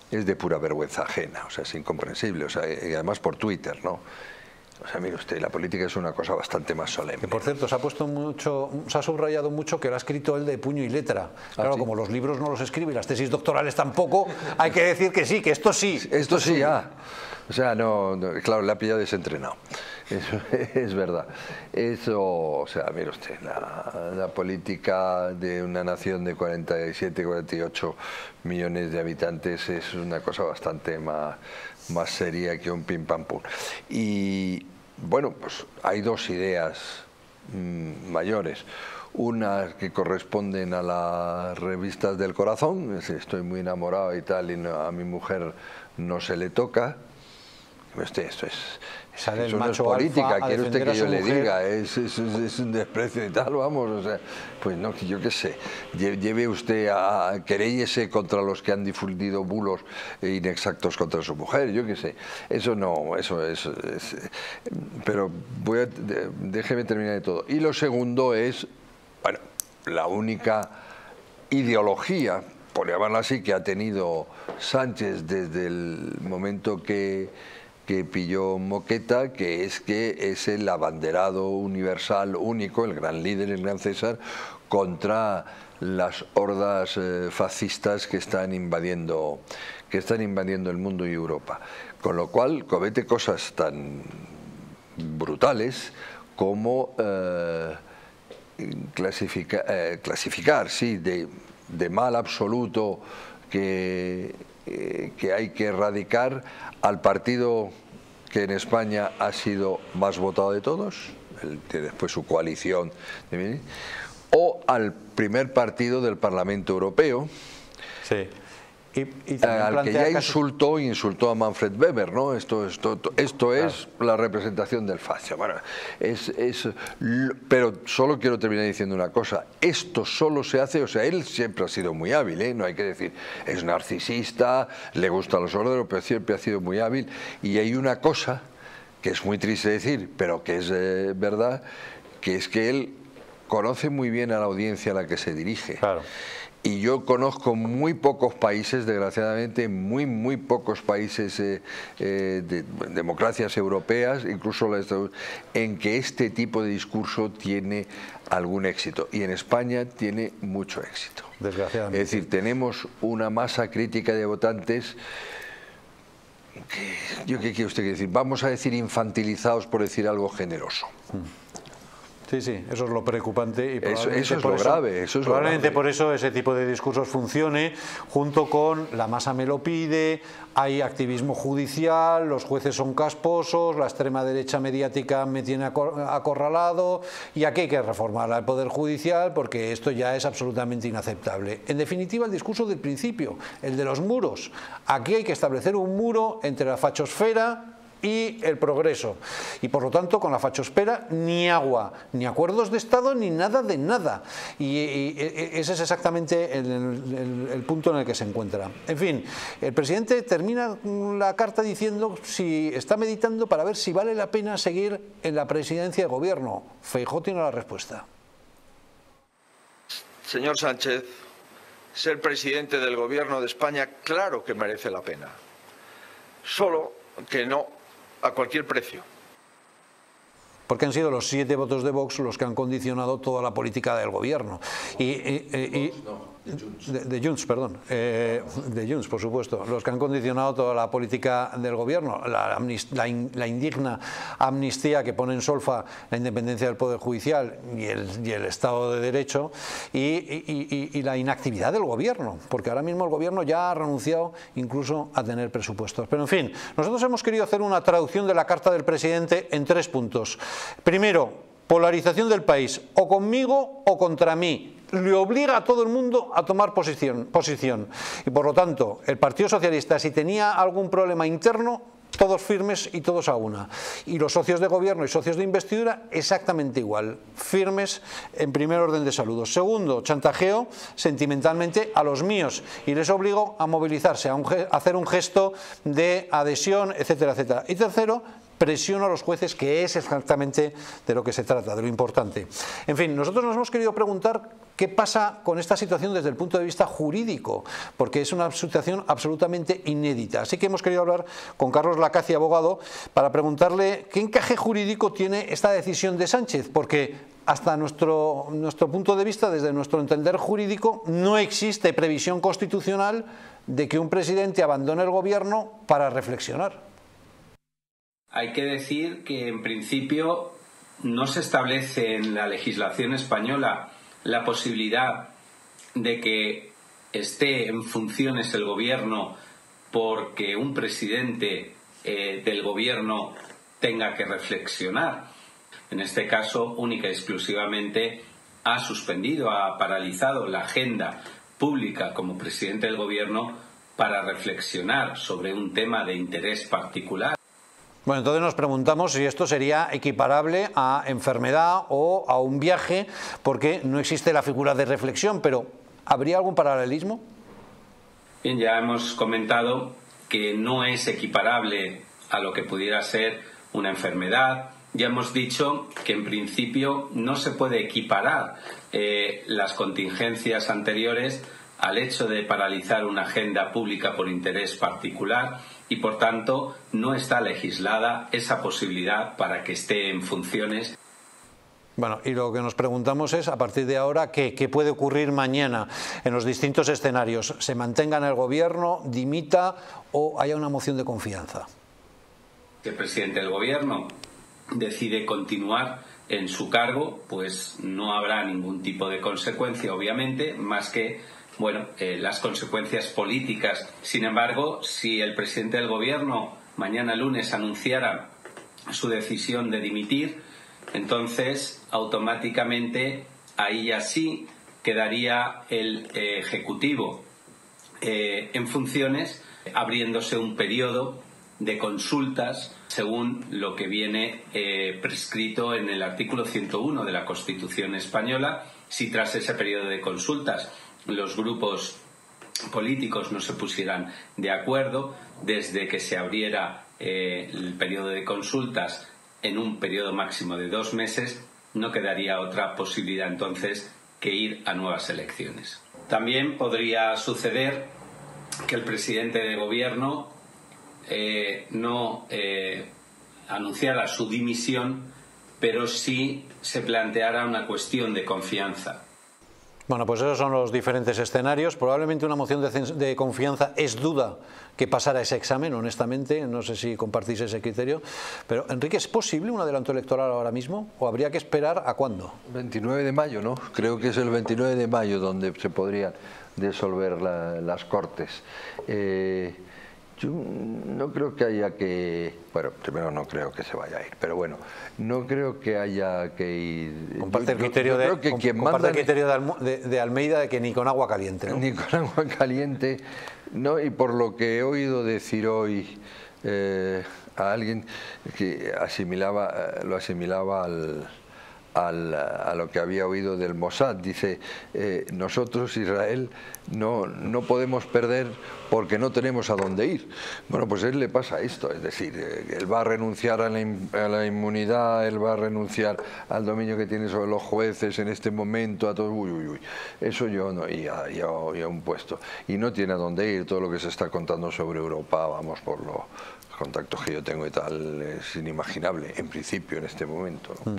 es de pura vergüenza ajena, o sea, es incomprensible, o sea, y además por Twitter, ¿no? O sea, mire usted, la política es una cosa bastante más solemne. Que por cierto, se ha subrayado mucho que lo ha escrito él de puño y letra. Claro, ¿sí? Como los libros no los escribe y las tesis doctorales tampoco, hay que decir que sí, que esto sí. Esto sí, o sea, no, claro, le ha pillado desentrenado. Eso es verdad. Eso, o sea, mire usted, la política de una nación de 47, 48 millones de habitantes es una cosa bastante más seria que un pim pam pum. Y bueno, pues hay dos ideas mayores. Unas que corresponden a las revistas del corazón, estoy muy enamorado y tal, y a mi mujer no se le toca. Esto eso no es política, quiere usted que yo le diga, es un desprecio y tal, vamos, o sea, pues no, yo qué sé, lleve usted a queréllese contra los que han difundido bulos inexactos contra su mujer, yo qué sé, eso no, eso es, pero déjeme terminar de todo. Y lo segundo es, bueno, la única ideología, por llamarla así, que ha tenido Sánchez desde el momento que pilló Moqueta, que es el abanderado universal único, el gran líder, el gran César, contra las hordas fascistas que están invadiendo el mundo y Europa. Con lo cual comete cosas tan brutales como clasificar, sí, de mal absoluto que hay que erradicar al partido que en España ha sido más votado de todos, después su coalición, o al primer partido del Parlamento Europeo, sí. al que ya insultó a Manfred Weber, ¿no? Esto es la representación del fascio. Bueno, pero solo quiero terminar diciendo una cosa. Esto solo se hace, o sea, él siempre ha sido muy hábil, ¿eh? No hay que decir, es narcisista, le gustan los órdenes, pero siempre ha sido muy hábil. Y hay una cosa que es muy triste decir, pero que es verdad, que es que él conoce muy bien a la audiencia a la que se dirige. Claro. Y yo conozco muy pocos países, desgraciadamente, muy pocos países de democracias europeas, incluso en que este tipo de discurso tiene algún éxito. Y en España tiene mucho éxito. Desgraciadamente. Es decir, tenemos una masa crítica de votantes que, ¿qué quiere usted decir? Vamos a decir infantilizados, por decir algo generoso. Sí, sí, eso es lo preocupante y eso es lo grave. Probablemente por eso ese tipo de discursos funcione, junto con la masa me lo pide, hay activismo judicial, los jueces son casposos, la extrema derecha mediática me tiene acorralado y aquí hay que reformar al Poder Judicial porque esto ya es absolutamente inaceptable. En definitiva, el discurso del principio, el de los muros. Aquí hay que establecer un muro entre la fachosfera y el progreso, y por lo tanto con la fachosfera ni agua, ni acuerdos de Estado, ni nada de nada, y ese es exactamente el punto en el que se encuentra. En fin, el presidente termina la carta diciendo si está meditando para ver si vale la pena seguir en la presidencia de gobierno. Feijóo tiene la respuesta. Señor Sánchez, ser presidente del gobierno de España claro que merece la pena, solo que no a cualquier precio. Porque han sido los 7 votos de Vox los que han condicionado toda la política del gobierno. De Junts, perdón. De Junts, por supuesto. Los que han condicionado toda la política del gobierno. La indigna amnistía que pone en solfa la independencia del Poder Judicial y el Estado de Derecho. Y la inactividad del gobierno. Porque ahora mismo el gobierno ya ha renunciado incluso a tener presupuestos. Pero en fin, nosotros hemos querido hacer una traducción de la carta del presidente en 3 puntos. Primero, polarización del país, o conmigo o contra mí. Le obliga a todo el mundo a tomar posición. Y por lo tanto, el Partido Socialista, si tenía algún problema interno, todos firmes y todos a una. Y los socios de gobierno y socios de investidura exactamente igual, firmes en primer orden de saludos. Segundo, chantajeo sentimentalmente a los míos y les obligo a movilizarse, a hacer un gesto de adhesión, etcétera, etcétera. Y tercero, presión a los jueces, que es exactamente de lo que se trata, de lo importante. En fin, nosotros nos hemos querido preguntar qué pasa con esta situación desde el punto de vista jurídico, porque es una situación absolutamente inédita. Así que hemos querido hablar con Carlos Lacaci, abogado, para preguntarle qué encaje jurídico tiene esta decisión de Sánchez, porque hasta nuestro punto de vista, desde nuestro entender jurídico, no existe previsión constitucional de que un presidente abandone el gobierno para reflexionar. Hay que decir que, en principio, no se establece en la legislación española la posibilidad de que esté en funciones el gobierno porque un presidente del gobierno tenga que reflexionar. En este caso, única y exclusivamente, ha suspendido, ha paralizado la agenda pública como presidente del gobierno para reflexionar sobre un tema de interés particular. Bueno, entonces nos preguntamos si esto sería equiparable a enfermedad o a un viaje, porque no existe la figura de reflexión, pero ¿habría algún paralelismo? Bien, ya hemos comentado que no es equiparable a lo que pudiera ser una enfermedad. Ya hemos dicho que en principio no se puede equiparar las contingencias anteriores al hecho de paralizar una agenda pública por interés particular y, por tanto, no está legislada esa posibilidad para que esté en funciones. Bueno, y lo que nos preguntamos es, a partir de ahora, ¿qué puede ocurrir mañana en los distintos escenarios? ¿Se mantenga en el gobierno, dimita o haya una moción de confianza? Si el presidente del gobierno decide continuar en su cargo, pues no habrá ningún tipo de consecuencia, obviamente, más que las consecuencias políticas. Sin embargo, si el presidente del gobierno mañana lunes anunciara su decisión de dimitir, entonces automáticamente ahí ya sí quedaría el Ejecutivo en funciones, abriéndose un periodo de consultas según lo que viene prescrito en el artículo 101 de la Constitución española. Si tras ese periodo de consultas los grupos políticos no se pusieran de acuerdo, desde que se abriera el periodo de consultas en un periodo máximo de 2 meses, no quedaría otra posibilidad entonces que ir a nuevas elecciones. También podría suceder que el presidente de gobierno no anunciara su dimisión, pero sí se planteara una cuestión de confianza. Bueno, pues esos son los diferentes escenarios. Probablemente una moción de confianza es duda que pasara ese examen, honestamente. No sé si compartís ese criterio. Pero, Enrique, ¿es posible un adelanto electoral ahora mismo? ¿O habría que esperar a cuándo? 29 de mayo, ¿no? Creo que es el 29 de mayo donde se podrían disolver las Cortes. Yo no creo que haya que... Bueno, primero no creo que se vaya a ir, pero bueno, no creo que haya que ir... Comparte el criterio de Almeida de que ni con agua caliente, ¿no? Ni con agua caliente, no, y por lo que he oído decir hoy a alguien que lo asimilaba a lo que había oído del Mossad, dice, nosotros, Israel, no podemos perder porque no tenemos a dónde ir. Bueno, pues a él le pasa esto, es decir, él va a renunciar a la inmunidad, él va a renunciar al dominio que tiene sobre los jueces en este momento, a todo, eso yo no, y a un puesto. Y no tiene a dónde ir, todo lo que se está contando sobre Europa, vamos, por los contactos que yo tengo y tal, es inimaginable, en principio, en este momento, ¿no?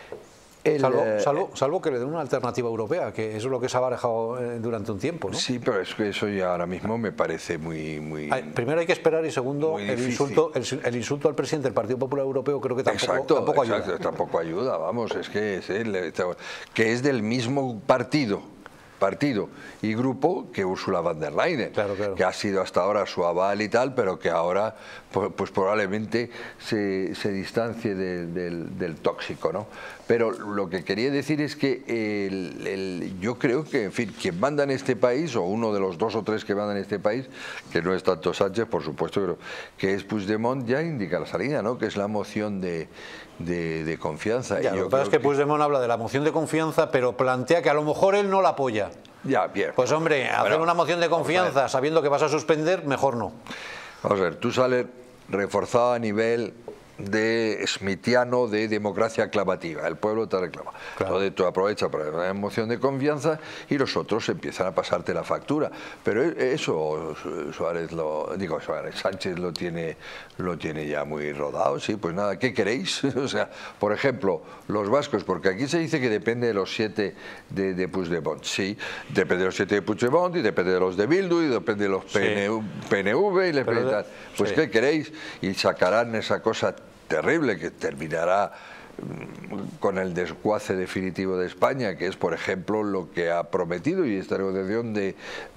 Salvo que le den una alternativa europea, que eso es lo que se ha barajado durante un tiempo, ¿no? Sí, pero es que eso ya ahora mismo me parece muy primero hay que esperar y segundo, el insulto al presidente del Partido Popular Europeo creo que tampoco ayuda. Exacto, tampoco ayuda, vamos, es que es del mismo partido y grupo que Ursula von der Leyen, claro. Que ha sido hasta ahora su aval y tal, pero que ahora pues probablemente se distancie del tóxico, ¿no? Pero lo que quería decir es que yo creo que, en fin, quien manda en este país, o uno de los 2 o 3 que mandan en este país, que no es tanto Sánchez, por supuesto, pero que es Puigdemont, ya indica la salida, ¿no? Que es la moción de confianza. Ya, lo que pasa es que Puigdemont habla de la moción de confianza, pero plantea que a lo mejor él no la apoya. Ya, bien. Pues hombre, hacer una moción de confianza sabiendo que vas a suspender, mejor no. Vamos a ver, tú sales reforzado a nivel de smithiano de democracia aclamativa, el pueblo te reclama. Claro. Entonces tú aprovechas para una emoción de confianza y los otros empiezan a pasarte la factura. Pero eso Sánchez lo tiene ya muy rodado, sí, pues nada, ¿qué queréis? O sea, por ejemplo, los vascos, porque aquí se dice que depende de los 7 de Puigdemont, sí, depende de los 7 de Puigdemont y depende de los de Bildu y depende de los PNV y les tal. Pues ¿qué queréis? Y sacarán esa cosa terrible que terminará con el desguace definitivo de España, que es, por ejemplo, lo que ha prometido y esta negociación de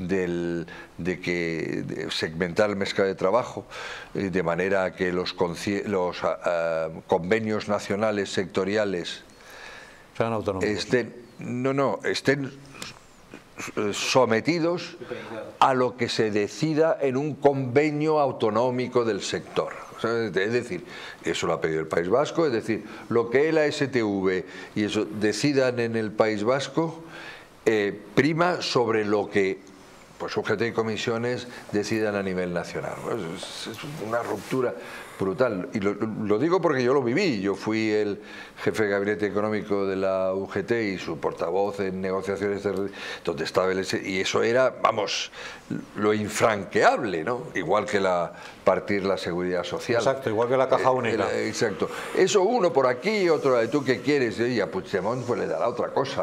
segmentar el mercado de trabajo de manera que los convenios nacionales sectoriales estén sometidos a lo que se decida en un convenio autonómico del sector. Es decir, eso lo ha pedido el País Vasco, es decir, lo que la STV y eso decidan en el País Vasco prima sobre lo que pues UGT y comisiones decidan a nivel nacional. Es una ruptura brutal. Y lo digo porque yo lo viví. Yo fui el jefe de gabinete económico de la UGT y su portavoz en negociaciones donde estaba y eso era, vamos, lo infranqueable, ¿no? Igual que partir la seguridad social. Exacto, igual que la caja única. Exacto. Eso uno por aquí, otro, ¿tú qué quieres? Y a Puigdemont pues le dará otra cosa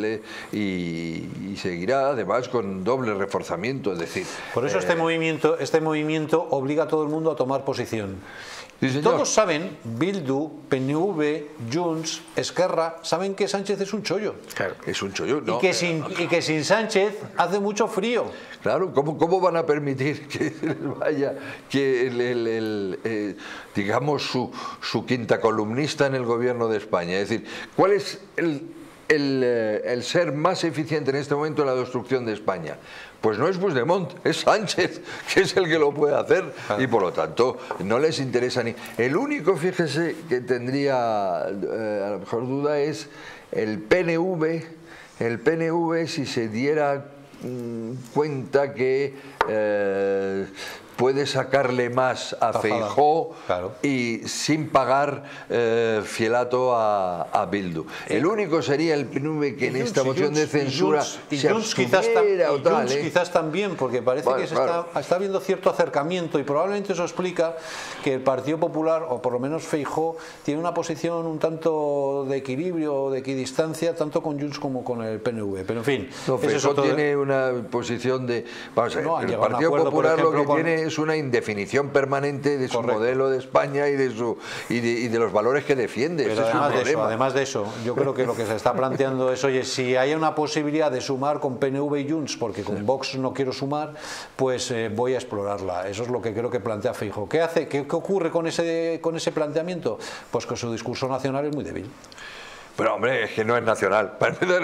y seguirá además con doble reforzamiento, es decir... Por eso este movimiento obliga a todo el mundo a tomar posición. Sí, todos saben, Bildu, PNV, Junts, Esquerra, saben que Sánchez es un chollo. Claro, es un chollo, ¿no? Y que sin Sánchez hace mucho frío. Claro, ¿cómo van a permitir que les vaya, que digamos su quinta columnista en el gobierno de España? Es decir, ¿cuál es el ser más eficiente en este momento en la destrucción de España? Pues no es Puigdemont, es Sánchez, que es el que lo puede hacer y por lo tanto no les interesa ni... El único, fíjese, que tendría a lo mejor duda es el PNV. El PNV, si se diera cuenta que puede sacarle más a Feijóo y sin pagar fielato a Bildu. El único sería el PNV que en esta moción de censura se abstuviera o tal. Quizás también, porque parece que está habiendo cierto acercamiento y probablemente eso explica que el Partido Popular, o por lo menos Feijóo, tiene una posición un tanto de equilibrio, de equidistancia, tanto con Junts como con el PNV. Pero en fin... No, Feijóo tiene una posición de... Vamos a ver, el Partido Popular lo que tiene es una indefinición permanente de su modelo de España y de los valores que defiende. Pero además de eso, yo creo que lo que se está planteando es, oye, si hay una posibilidad de sumar con PNV y Junts, porque con Vox no quiero sumar, pues voy a explorarla. Eso es lo que creo que plantea Feijóo. ¿Qué ocurre con ese planteamiento? Pues que su discurso nacional es muy débil. Pero hombre, es que no es nacional.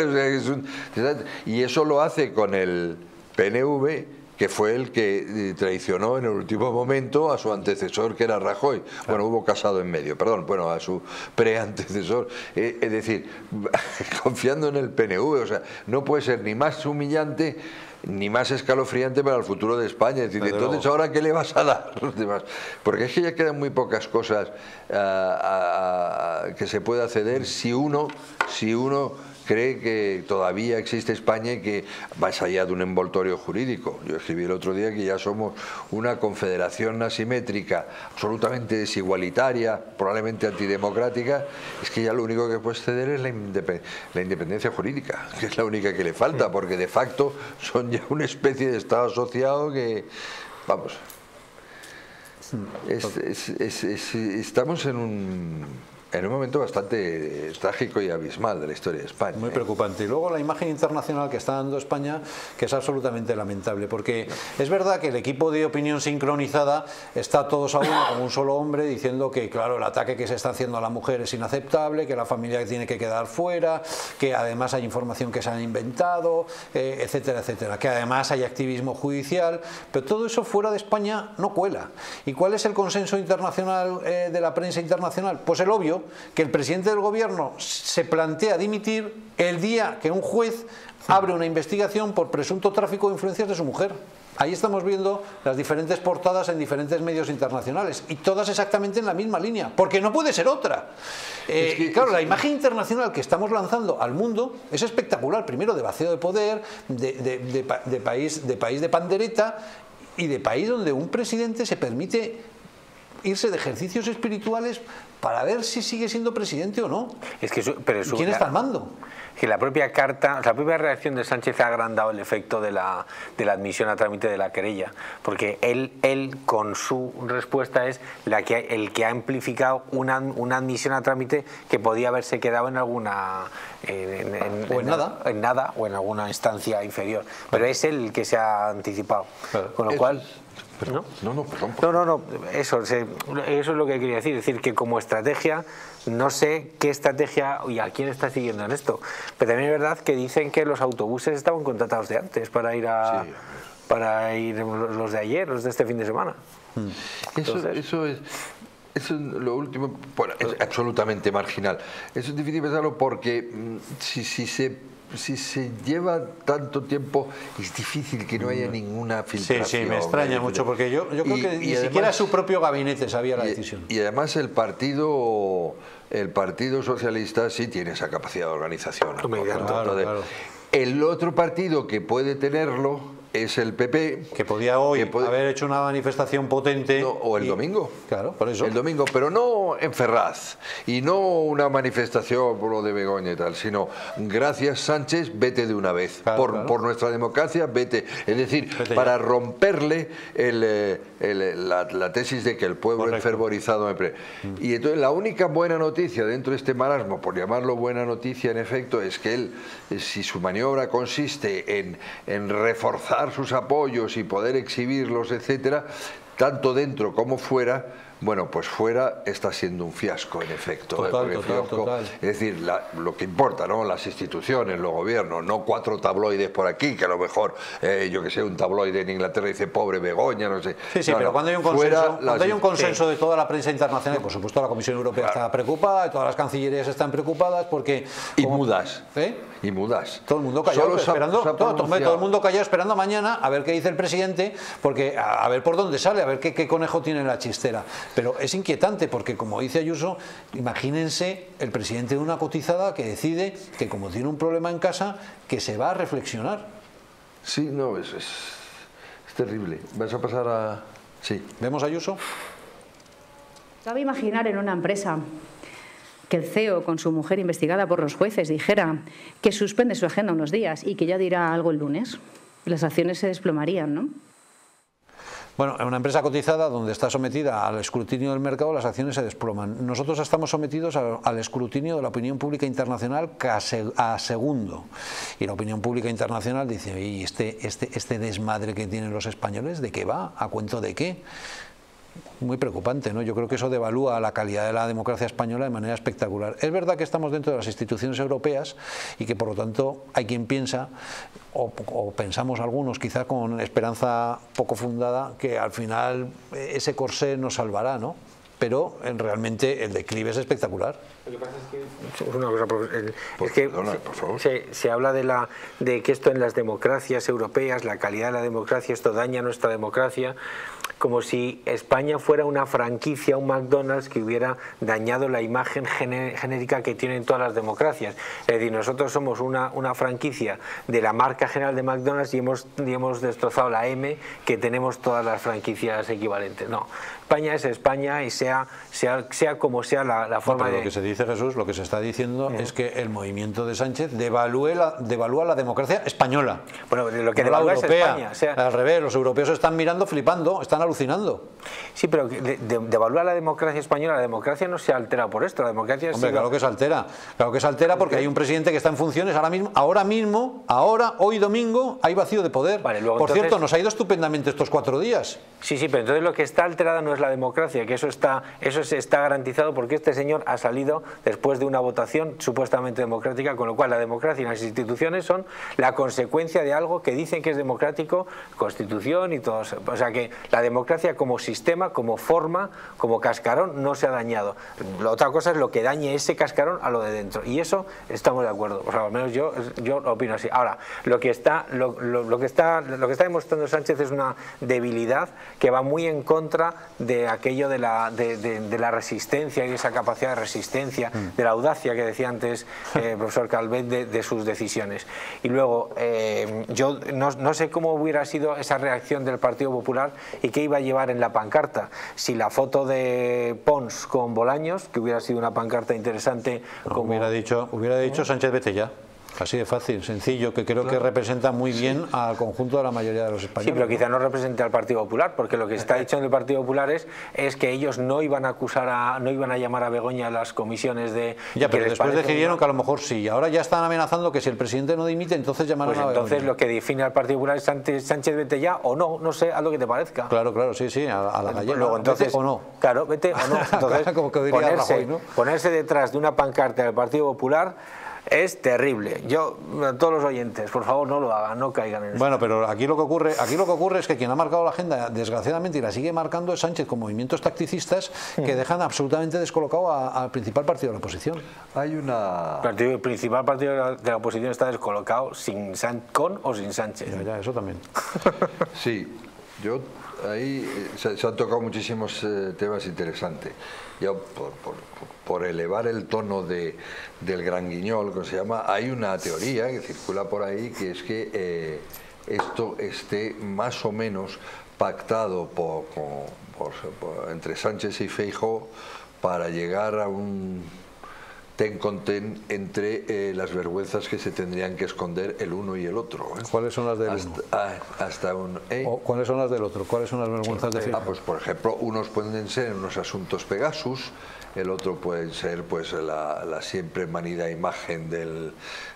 Y eso lo hace con el PNV, que fue el que traicionó en el último momento a su antecesor, que era Rajoy. Bueno, hubo Casado en medio, perdón, bueno, a su preantecesor. Es decir, confiando en el PNV, o sea, no puede ser ni más humillante ni más escalofriante para el futuro de España. Es decir, entonces, ¿ahora qué le vas a dar a los demás? Porque es que ya quedan muy pocas cosas que se pueda ceder si uno cree que todavía existe España y que más allá de un envoltorio jurídico. Yo escribí el otro día que ya somos una confederación asimétrica, absolutamente desigualitaria, probablemente antidemocrática. Es que ya lo único que puede ceder es la independencia jurídica, que es la única que le falta, porque de facto son ya una especie de Estado asociado que, vamos, estamos en un momento bastante trágico y abismal de la historia de España. Muy preocupante. Y luego la imagen internacional que está dando España, que es absolutamente lamentable, porque es verdad que el equipo de opinión sincronizada está todos a uno, como un solo hombre, diciendo que, claro, el ataque que se está haciendo a la mujer es inaceptable, que la familia tiene que quedar fuera, que además hay información que se han inventado, etcétera, etcétera, que además hay activismo judicial, pero todo eso fuera de España no cuela. ¿Y cuál es el consenso internacional de la prensa internacional? Pues el obvio, obvio que el presidente del gobierno se plantea dimitir el día que un juez abre una investigación por presunto tráfico de influencias de su mujer. Ahí estamos viendo las diferentes portadas en diferentes medios internacionales y todas exactamente en la misma línea, porque no puede ser otra. Claro, la imagen internacional que estamos lanzando al mundo es espectacular, primero de vacío de poder, de país de pandereta y de país donde un presidente se permite irse de ejercicios espirituales para ver si sigue siendo presidente o no. Es que ¿quién está al mando? Que la propia carta, la propia reacción de Sánchez ha agrandado el efecto de la admisión a trámite de la querella, porque él con su respuesta es el que ha amplificado una admisión a trámite que podía haberse quedado en alguna en nada o en alguna instancia inferior, pero es él el que se ha anticipado, con lo cual perdón. No, eso es lo que quería decir, es decir, que como estrategia no sé qué estrategia y a quién está siguiendo en esto, pero también es verdad que dicen que los autobuses estaban contratados de antes para ir los de ayer, los de este fin de semana. Eso es lo último, bueno, es absolutamente marginal. Eso es difícil pensarlo porque si se lleva tanto tiempo es difícil que no haya ninguna filtración. Sí, me extraña mucho porque yo creo que ni siquiera su propio gabinete sabía la decisión. Y además el Partido Socialista sí tiene esa capacidad de organización. Claro. El otro partido que puede tenerlo es el PP. Que podía hoy haber hecho una manifestación potente. O el domingo. Claro, por eso. El domingo, pero no en Ferraz. Y no una manifestación por lo de Begoña y tal, sino gracias Sánchez, vete de una vez. Por nuestra democracia, vete. Es decir, para romperle la tesis de que el pueblo enfervorizado. Y entonces la única buena noticia dentro de este marasmo, por llamarlo buena noticia en efecto, es que él, si su maniobra consiste en reforzar sus apoyos y poder exhibirlos, etcétera, tanto dentro como fuera, bueno, pues fuera está siendo un fiasco en efecto. Total. Es decir, lo que importa, ¿no? Las instituciones, los gobiernos, no 4 tabloides por aquí, que a lo mejor, yo que sé, un tabloide en Inglaterra dice pobre Begoña, no sé. Sí, pero cuando hay un consenso, de toda la prensa internacional, por supuesto la Comisión Europea está preocupada, y todas las cancillerías están preocupadas porque... mudas. Y mudas. Todo el mundo callado todo el mundo callado esperando mañana a ver qué dice el presidente, porque a ver por dónde sale, a ver qué conejo tiene en la chistera. Pero es inquietante porque, como dice Ayuso, imagínense el presidente de una cotizada que decide que como tiene un problema en casa, que se va a reflexionar. Sí, no, es terrible. ¿Vas a pasar a...? Sí. ¿Vemos a Ayuso? Cabe imaginar en una empresa que el CEO, con su mujer investigada por los jueces, dijera que suspende su agenda unos días y que ya dirá algo el lunes. Las acciones se desplomarían, ¿no? Bueno, en una empresa cotizada donde está sometida al escrutinio del mercado, las acciones se desploman. Nosotros estamos sometidos al escrutinio de la opinión pública internacional a segundo. Y la opinión pública internacional dice, ¿y este desmadre que tienen los españoles, de qué va? ¿A cuento de qué? Muy preocupante, ¿no? Yo creo que eso devalúa la calidad de la democracia española de manera espectacular. Es verdad que estamos dentro de las instituciones europeas y que por lo tanto hay quien piensa, o pensamos algunos quizá con esperanza poco fundada, que al final ese corsé nos salvará, ¿no? Pero realmente el declive es espectacular. Lo que pasa es que una cosa, por favor. Se habla de que esto en las democracias europeas, la calidad de la democracia, esto daña nuestra democracia, como si España fuera una franquicia, un McDonald's que hubiera dañado la imagen genérica que tienen todas las democracias. Es decir, nosotros somos una franquicia de la marca general de McDonald's y hemos destrozado la M que tenemos todas las franquicias equivalentes. No, España es España y sea como sea la forma de... Lo que se dice, Jesús, lo que se está diciendo es que el movimiento de Sánchez devalúa la democracia española. Bueno, lo que no la europea, es España. Al revés, los europeos están mirando flipando, están alucinando. Sí, pero devalúa la democracia española. La democracia no se altera por esto. La democracia claro que se altera. Claro que se altera porque hay un presidente que está en funciones ahora mismo, hoy domingo, hay vacío de poder. Vale, luego, por cierto, nos ha ido estupendamente estos 4 días. Sí, pero entonces lo que está alterado no es la democracia, que eso está garantizado porque este señor ha salido después de una votación supuestamente democrática, con lo cual la democracia y las instituciones son la consecuencia de algo que dicen que es democrático, Constitución y todo eso. O sea que la democracia democracia como sistema, como forma, como cascarón, no se ha dañado. La otra cosa es lo que dañe ese cascarón a lo de dentro. Y eso estamos de acuerdo. O sea, al menos yo lo opino así. Ahora, lo que está demostrando Sánchez es una debilidad que va muy en contra de aquello de la resistencia y esa capacidad de resistencia, de la audacia que decía antes el profesor Calvet de sus decisiones. Y luego, yo no sé cómo hubiera sido esa reacción del Partido Popular y qué iba a llevar en la pancarta. Si la foto de Pons con Bolaños, que hubiera sido una pancarta interesante. Como hubiera dicho Sánchez vete ya. Así de fácil, sencillo, que creo que representa muy bien al conjunto de la mayoría de los españoles. Sí, pero quizá no represente al Partido Popular, porque lo que está dicho en el Partido Popular es que ellos no iban a no iban a llamar a Begoña a las comisiones de... Ya, pero después decidieron que a lo mejor sí. Ahora ya están amenazando que si el presidente no dimite, entonces llamarán a Begoña. Entonces lo que define al Partido Popular es Sánchez vete ya o no sé, haz lo que te parezca. Claro, sí, a la gallega. Luego, entonces, vete o no. Claro, vete o no. Entonces, como que diría Rajoy, ¿no? Ponerse detrás de una pancarta del Partido Popular es terrible. Todos los oyentes, por favor, no lo hagan, no caigan en eso. Bueno, pero aquí lo que ocurre es que quien ha marcado la agenda, desgraciadamente, y la sigue marcando, es Sánchez, con movimientos tacticistas que dejan absolutamente descolocado al principal partido de la oposición. Hay una... El principal partido de la oposición está descolocado con o sin Sánchez. Ya, eso también. Sí, ahí se han tocado muchísimos temas interesantes. Yo, por elevar el tono del gran guiñol, como se llama, hay una teoría que circula por ahí, que es que esto esté más o menos pactado entre Sánchez y Feijóo para llegar a un ten con ten entre las vergüenzas que se tendrían que esconder el uno y el otro. ¿Cuáles son las del uno? ¿Cuáles son las del otro? ¿Cuáles son las vergüenzas de Feijóo? Pues por ejemplo, unos pueden ser unos asuntos Pegasus, el otro puede ser pues la siempre manida imagen del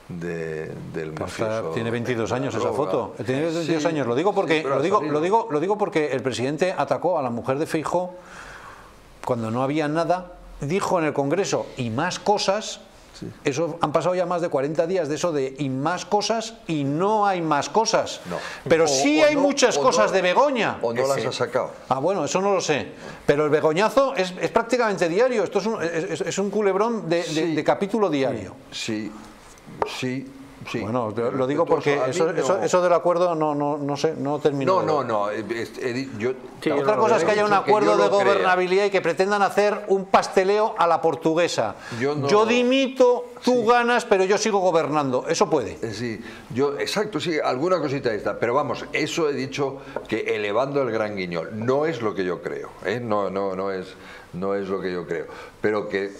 mafioso. Tiene 22 años esa foto. Tiene 22 años. Lo digo porque el presidente atacó a la mujer de Feijóo cuando no había nada. Dijo en el Congreso y más cosas. Sí. Eso han pasado ya más de 40 días de eso de y más cosas y no hay más cosas. No. Pero sí hay muchas cosas de Begoña. ¿O no las ha sacado? Bueno, eso no lo sé. Pero el begoñazo es prácticamente diario. Esto es un culebrón de capítulo diario. Sí. Bueno, lo digo porque eso del acuerdo no sé, no terminó. No. Otra cosa es que haya un acuerdo de gobernabilidad y que pretendan hacer un pasteleo a la portuguesa. Yo dimito, tú ganas, pero yo sigo gobernando. Eso puede. Sí, exacto, sí, alguna cosita esta. Pero vamos, eso he dicho que elevando el gran guiñol. No es lo que yo creo, ¿eh? No es lo que yo creo. Pero que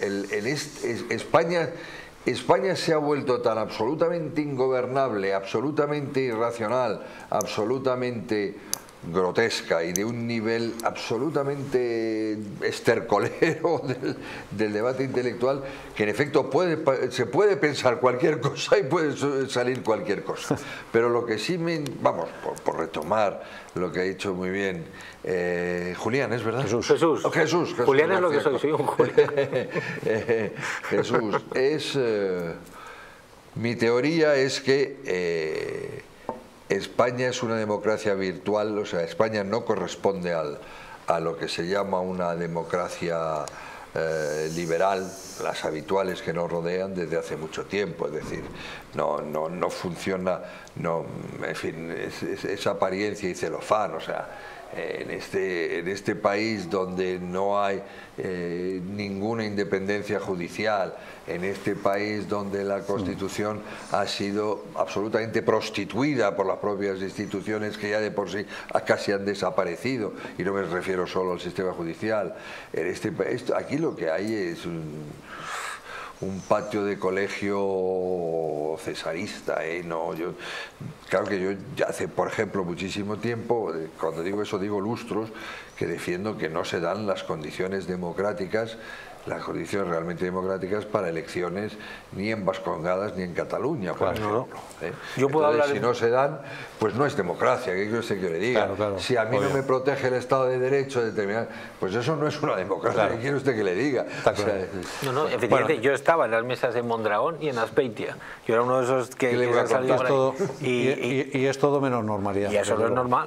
España se ha vuelto tan absolutamente ingobernable, absolutamente irracional, absolutamente grotesca y de un nivel absolutamente estercolero del debate intelectual, que en efecto se puede pensar cualquier cosa y puede salir cualquier cosa. Pero lo que sí vamos, por retomar lo que ha dicho muy bien Julián, ¿es verdad? Jesús. Julián es lo que soy un Julián. Jesús, mi teoría es que España es una democracia virtual, o sea, España no corresponde a lo que se llama una democracia liberal, las habituales que nos rodean desde hace mucho tiempo, es decir, no funciona, en fin, es apariencia y celofán, o sea, en este país donde no hay ninguna independencia judicial, en este país donde la Constitución ha sido absolutamente prostituida por las propias instituciones que ya de por sí casi han desaparecido, y no me refiero solo al sistema judicial. Aquí lo que hay es un patio de colegio cesarista, claro que yo ya hace, por ejemplo, muchísimo tiempo, cuando digo eso digo lustros, que defiendo que no se dan las condiciones democráticas las condiciones realmente democráticas para elecciones ni en Vascongadas ni en Cataluña, por ejemplo. Yo puedo hablar si no se dan, pues no es democracia, ¿qué quiere usted que le diga? Si a mí no me protege el Estado de Derecho de determinar, pues eso no es una democracia, ¿qué quiere usted que le diga? O sea, efectivamente, yo estaba en las mesas en Mondragón y en Azpeitia. Yo era uno de esos que se han salido y es todo menos normalidad. Y eso no es normal.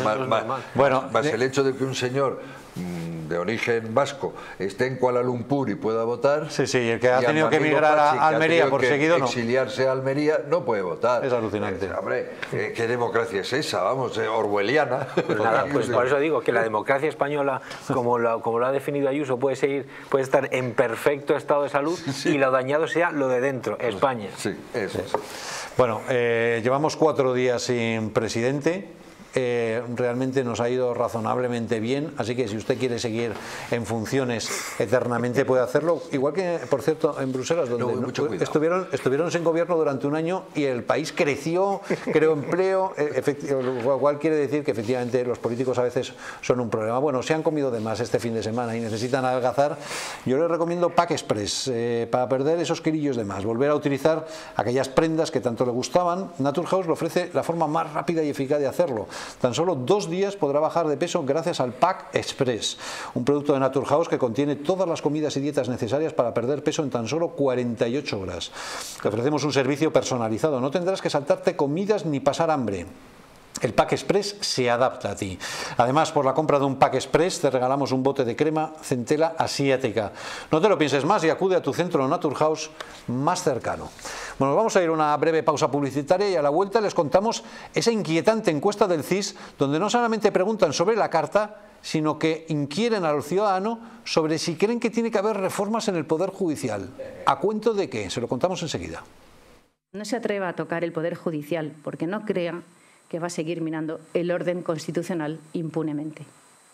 Bueno, más el hecho de que un señor de origen vasco esté en Kuala Lumpur y pueda votar. Sí, el que ha tenido que emigrar a Almería por seguido no. Exiliarse a Almería no puede votar. Es alucinante. Hombre, ¿qué democracia es esa? Vamos, orwelliana. Pues por eso digo que la democracia española, como lo ha definido Ayuso, puede estar en perfecto estado de salud y lo dañado sea lo de dentro, España. Sí, eso. Bueno, llevamos 4 días sin presidente. Realmente nos ha ido razonablemente bien, así que si usted quiere seguir en funciones eternamente puede hacerlo, igual que, por cierto, en Bruselas, donde estuvieron sin gobierno durante un año y el país creció, creó empleo, lo cual quiere decir que efectivamente los políticos a veces son un problema. Bueno, se han comido de más este fin de semana y necesitan adelgazar. Yo les recomiendo Pack Express para perder esos kilillos de más, volver a utilizar aquellas prendas que tanto le gustaban. Naturhaus le ofrece la forma más rápida y eficaz de hacerlo. Tan solo 2 días podrá bajar de peso gracias al Pack Express, un producto de Naturhaus que contiene todas las comidas y dietas necesarias para perder peso en tan solo 48 horas. Te ofrecemos un servicio personalizado, no tendrás que saltarte comidas ni pasar hambre. El Pack Express se adapta a ti. Además, por la compra de un Pack Express te regalamos un bote de crema centela asiática. No te lo pienses más y acude a tu centro Naturhaus más cercano. Bueno, vamos a ir a una breve pausa publicitaria y a la vuelta les contamos esa inquietante encuesta del CIS donde no solamente preguntan sobre la Carta, sino que inquieren al ciudadano sobre si creen que tiene que haber reformas en el Poder Judicial. ¿A cuento de qué? Se lo contamos enseguida. No se atreva a tocar el Poder Judicial porque no crea que va a seguir minando el orden constitucional impunemente.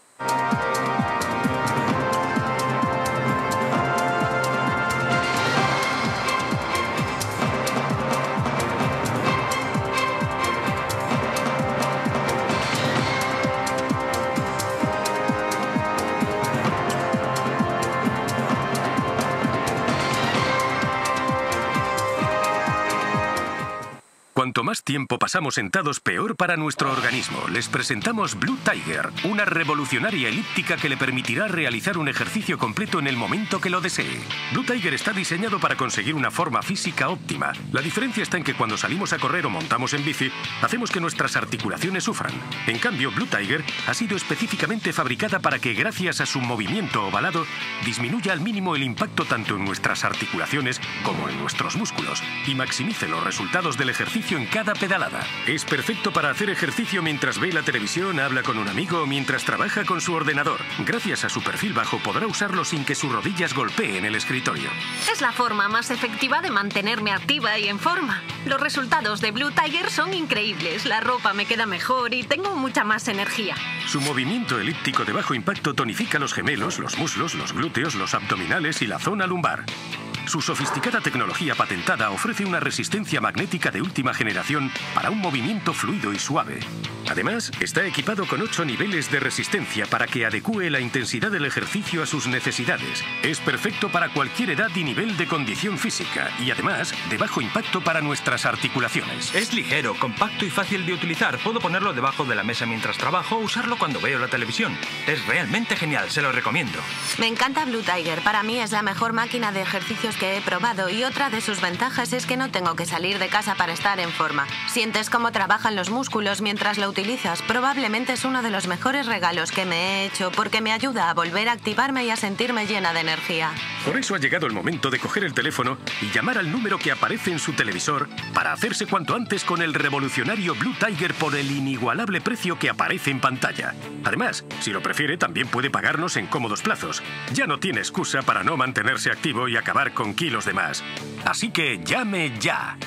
Cuanto más tiempo pasamos sentados, peor para nuestro organismo. Les presentamos Blue Tiger, una revolucionaria elíptica que le permitirá realizar un ejercicio completo en el momento que lo desee. Blue Tiger está diseñado para conseguir una forma física óptima. La diferencia está en que cuando salimos a correr o montamos en bici, hacemos que nuestras articulaciones sufran. En cambio, Blue Tiger ha sido específicamente fabricada para que, gracias a su movimiento ovalado, disminuya al mínimo el impacto tanto en nuestras articulaciones como en nuestros músculos y maximice los resultados del ejercicio en cada pedalada. Es perfecto para hacer ejercicio mientras ve la televisión, habla con un amigo o mientras trabaja con su ordenador. Gracias a su perfil bajo podrá usarlo sin que sus rodillas golpeen el escritorio. Es la forma más efectiva de mantenerme activa y en forma. Los resultados de Blue Tiger son increíbles. La ropa me queda mejor y tengo mucha más energía. Su movimiento elíptico de bajo impacto tonifica los gemelos, los muslos, los glúteos, los abdominales y la zona lumbar. Su sofisticada tecnología patentada ofrece una resistencia magnética de última generación para un movimiento fluido y suave. Además, está equipado con 8 niveles de resistencia para que adecúe la intensidad del ejercicio a sus necesidades. Es perfecto para cualquier edad y nivel de condición física y además de bajo impacto para nuestras articulaciones. Es ligero, compacto y fácil de utilizar. Puedo ponerlo debajo de la mesa mientras trabajo o usarlo cuando veo la televisión. Es realmente genial, se lo recomiendo. Me encanta Blue Tiger. Para mí es la mejor máquina de ejercicios que he probado y otra de sus ventajas es que no tengo que salir de casa para estar en forma. Sientes cómo trabajan los músculos mientras lo utilizas. Probablemente es uno de los mejores regalos que me he hecho porque me ayuda a volver a activarme y a sentirme llena de energía. Por eso ha llegado el momento de coger el teléfono y llamar al número que aparece en su televisor para hacerse cuanto antes con el revolucionario Blue Tiger por el inigualable precio que aparece en pantalla. Además, si lo prefiere, también puede pagarnos en cómodos plazos. Ya no tiene excusa para no mantenerse activo y acabar con kilos de más. Así que llame ya.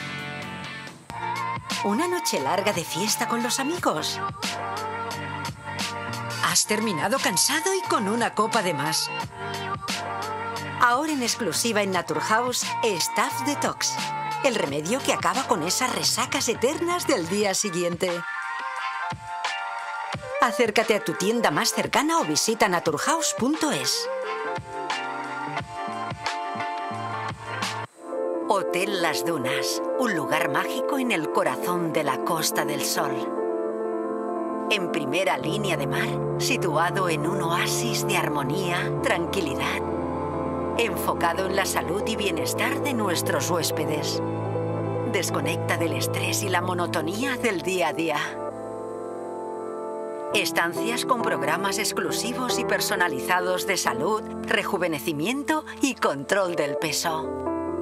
¿Una noche larga de fiesta con los amigos? ¿Has terminado cansado y con una copa de más? Ahora en exclusiva en Naturhaus, Staff Detox. El remedio que acaba con esas resacas eternas del día siguiente. Acércate a tu tienda más cercana o visita naturhaus.es. Hotel Las Dunas, un lugar mágico en el corazón de la Costa del Sol. En primera línea de mar, situado en un oasis de armonía, tranquilidad, enfocado en la salud y bienestar de nuestros huéspedes. Desconecta del estrés y la monotonía del día a día. Estancias con programas exclusivos y personalizados de salud, rejuvenecimiento y control del peso.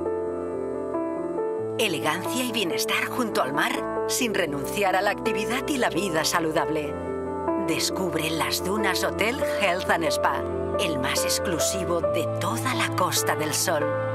Elegancia y bienestar junto al mar, sin renunciar a la actividad y la vida saludable. Descubre Las Dunas Hotel Health and Spa, el más exclusivo de toda la Costa del Sol.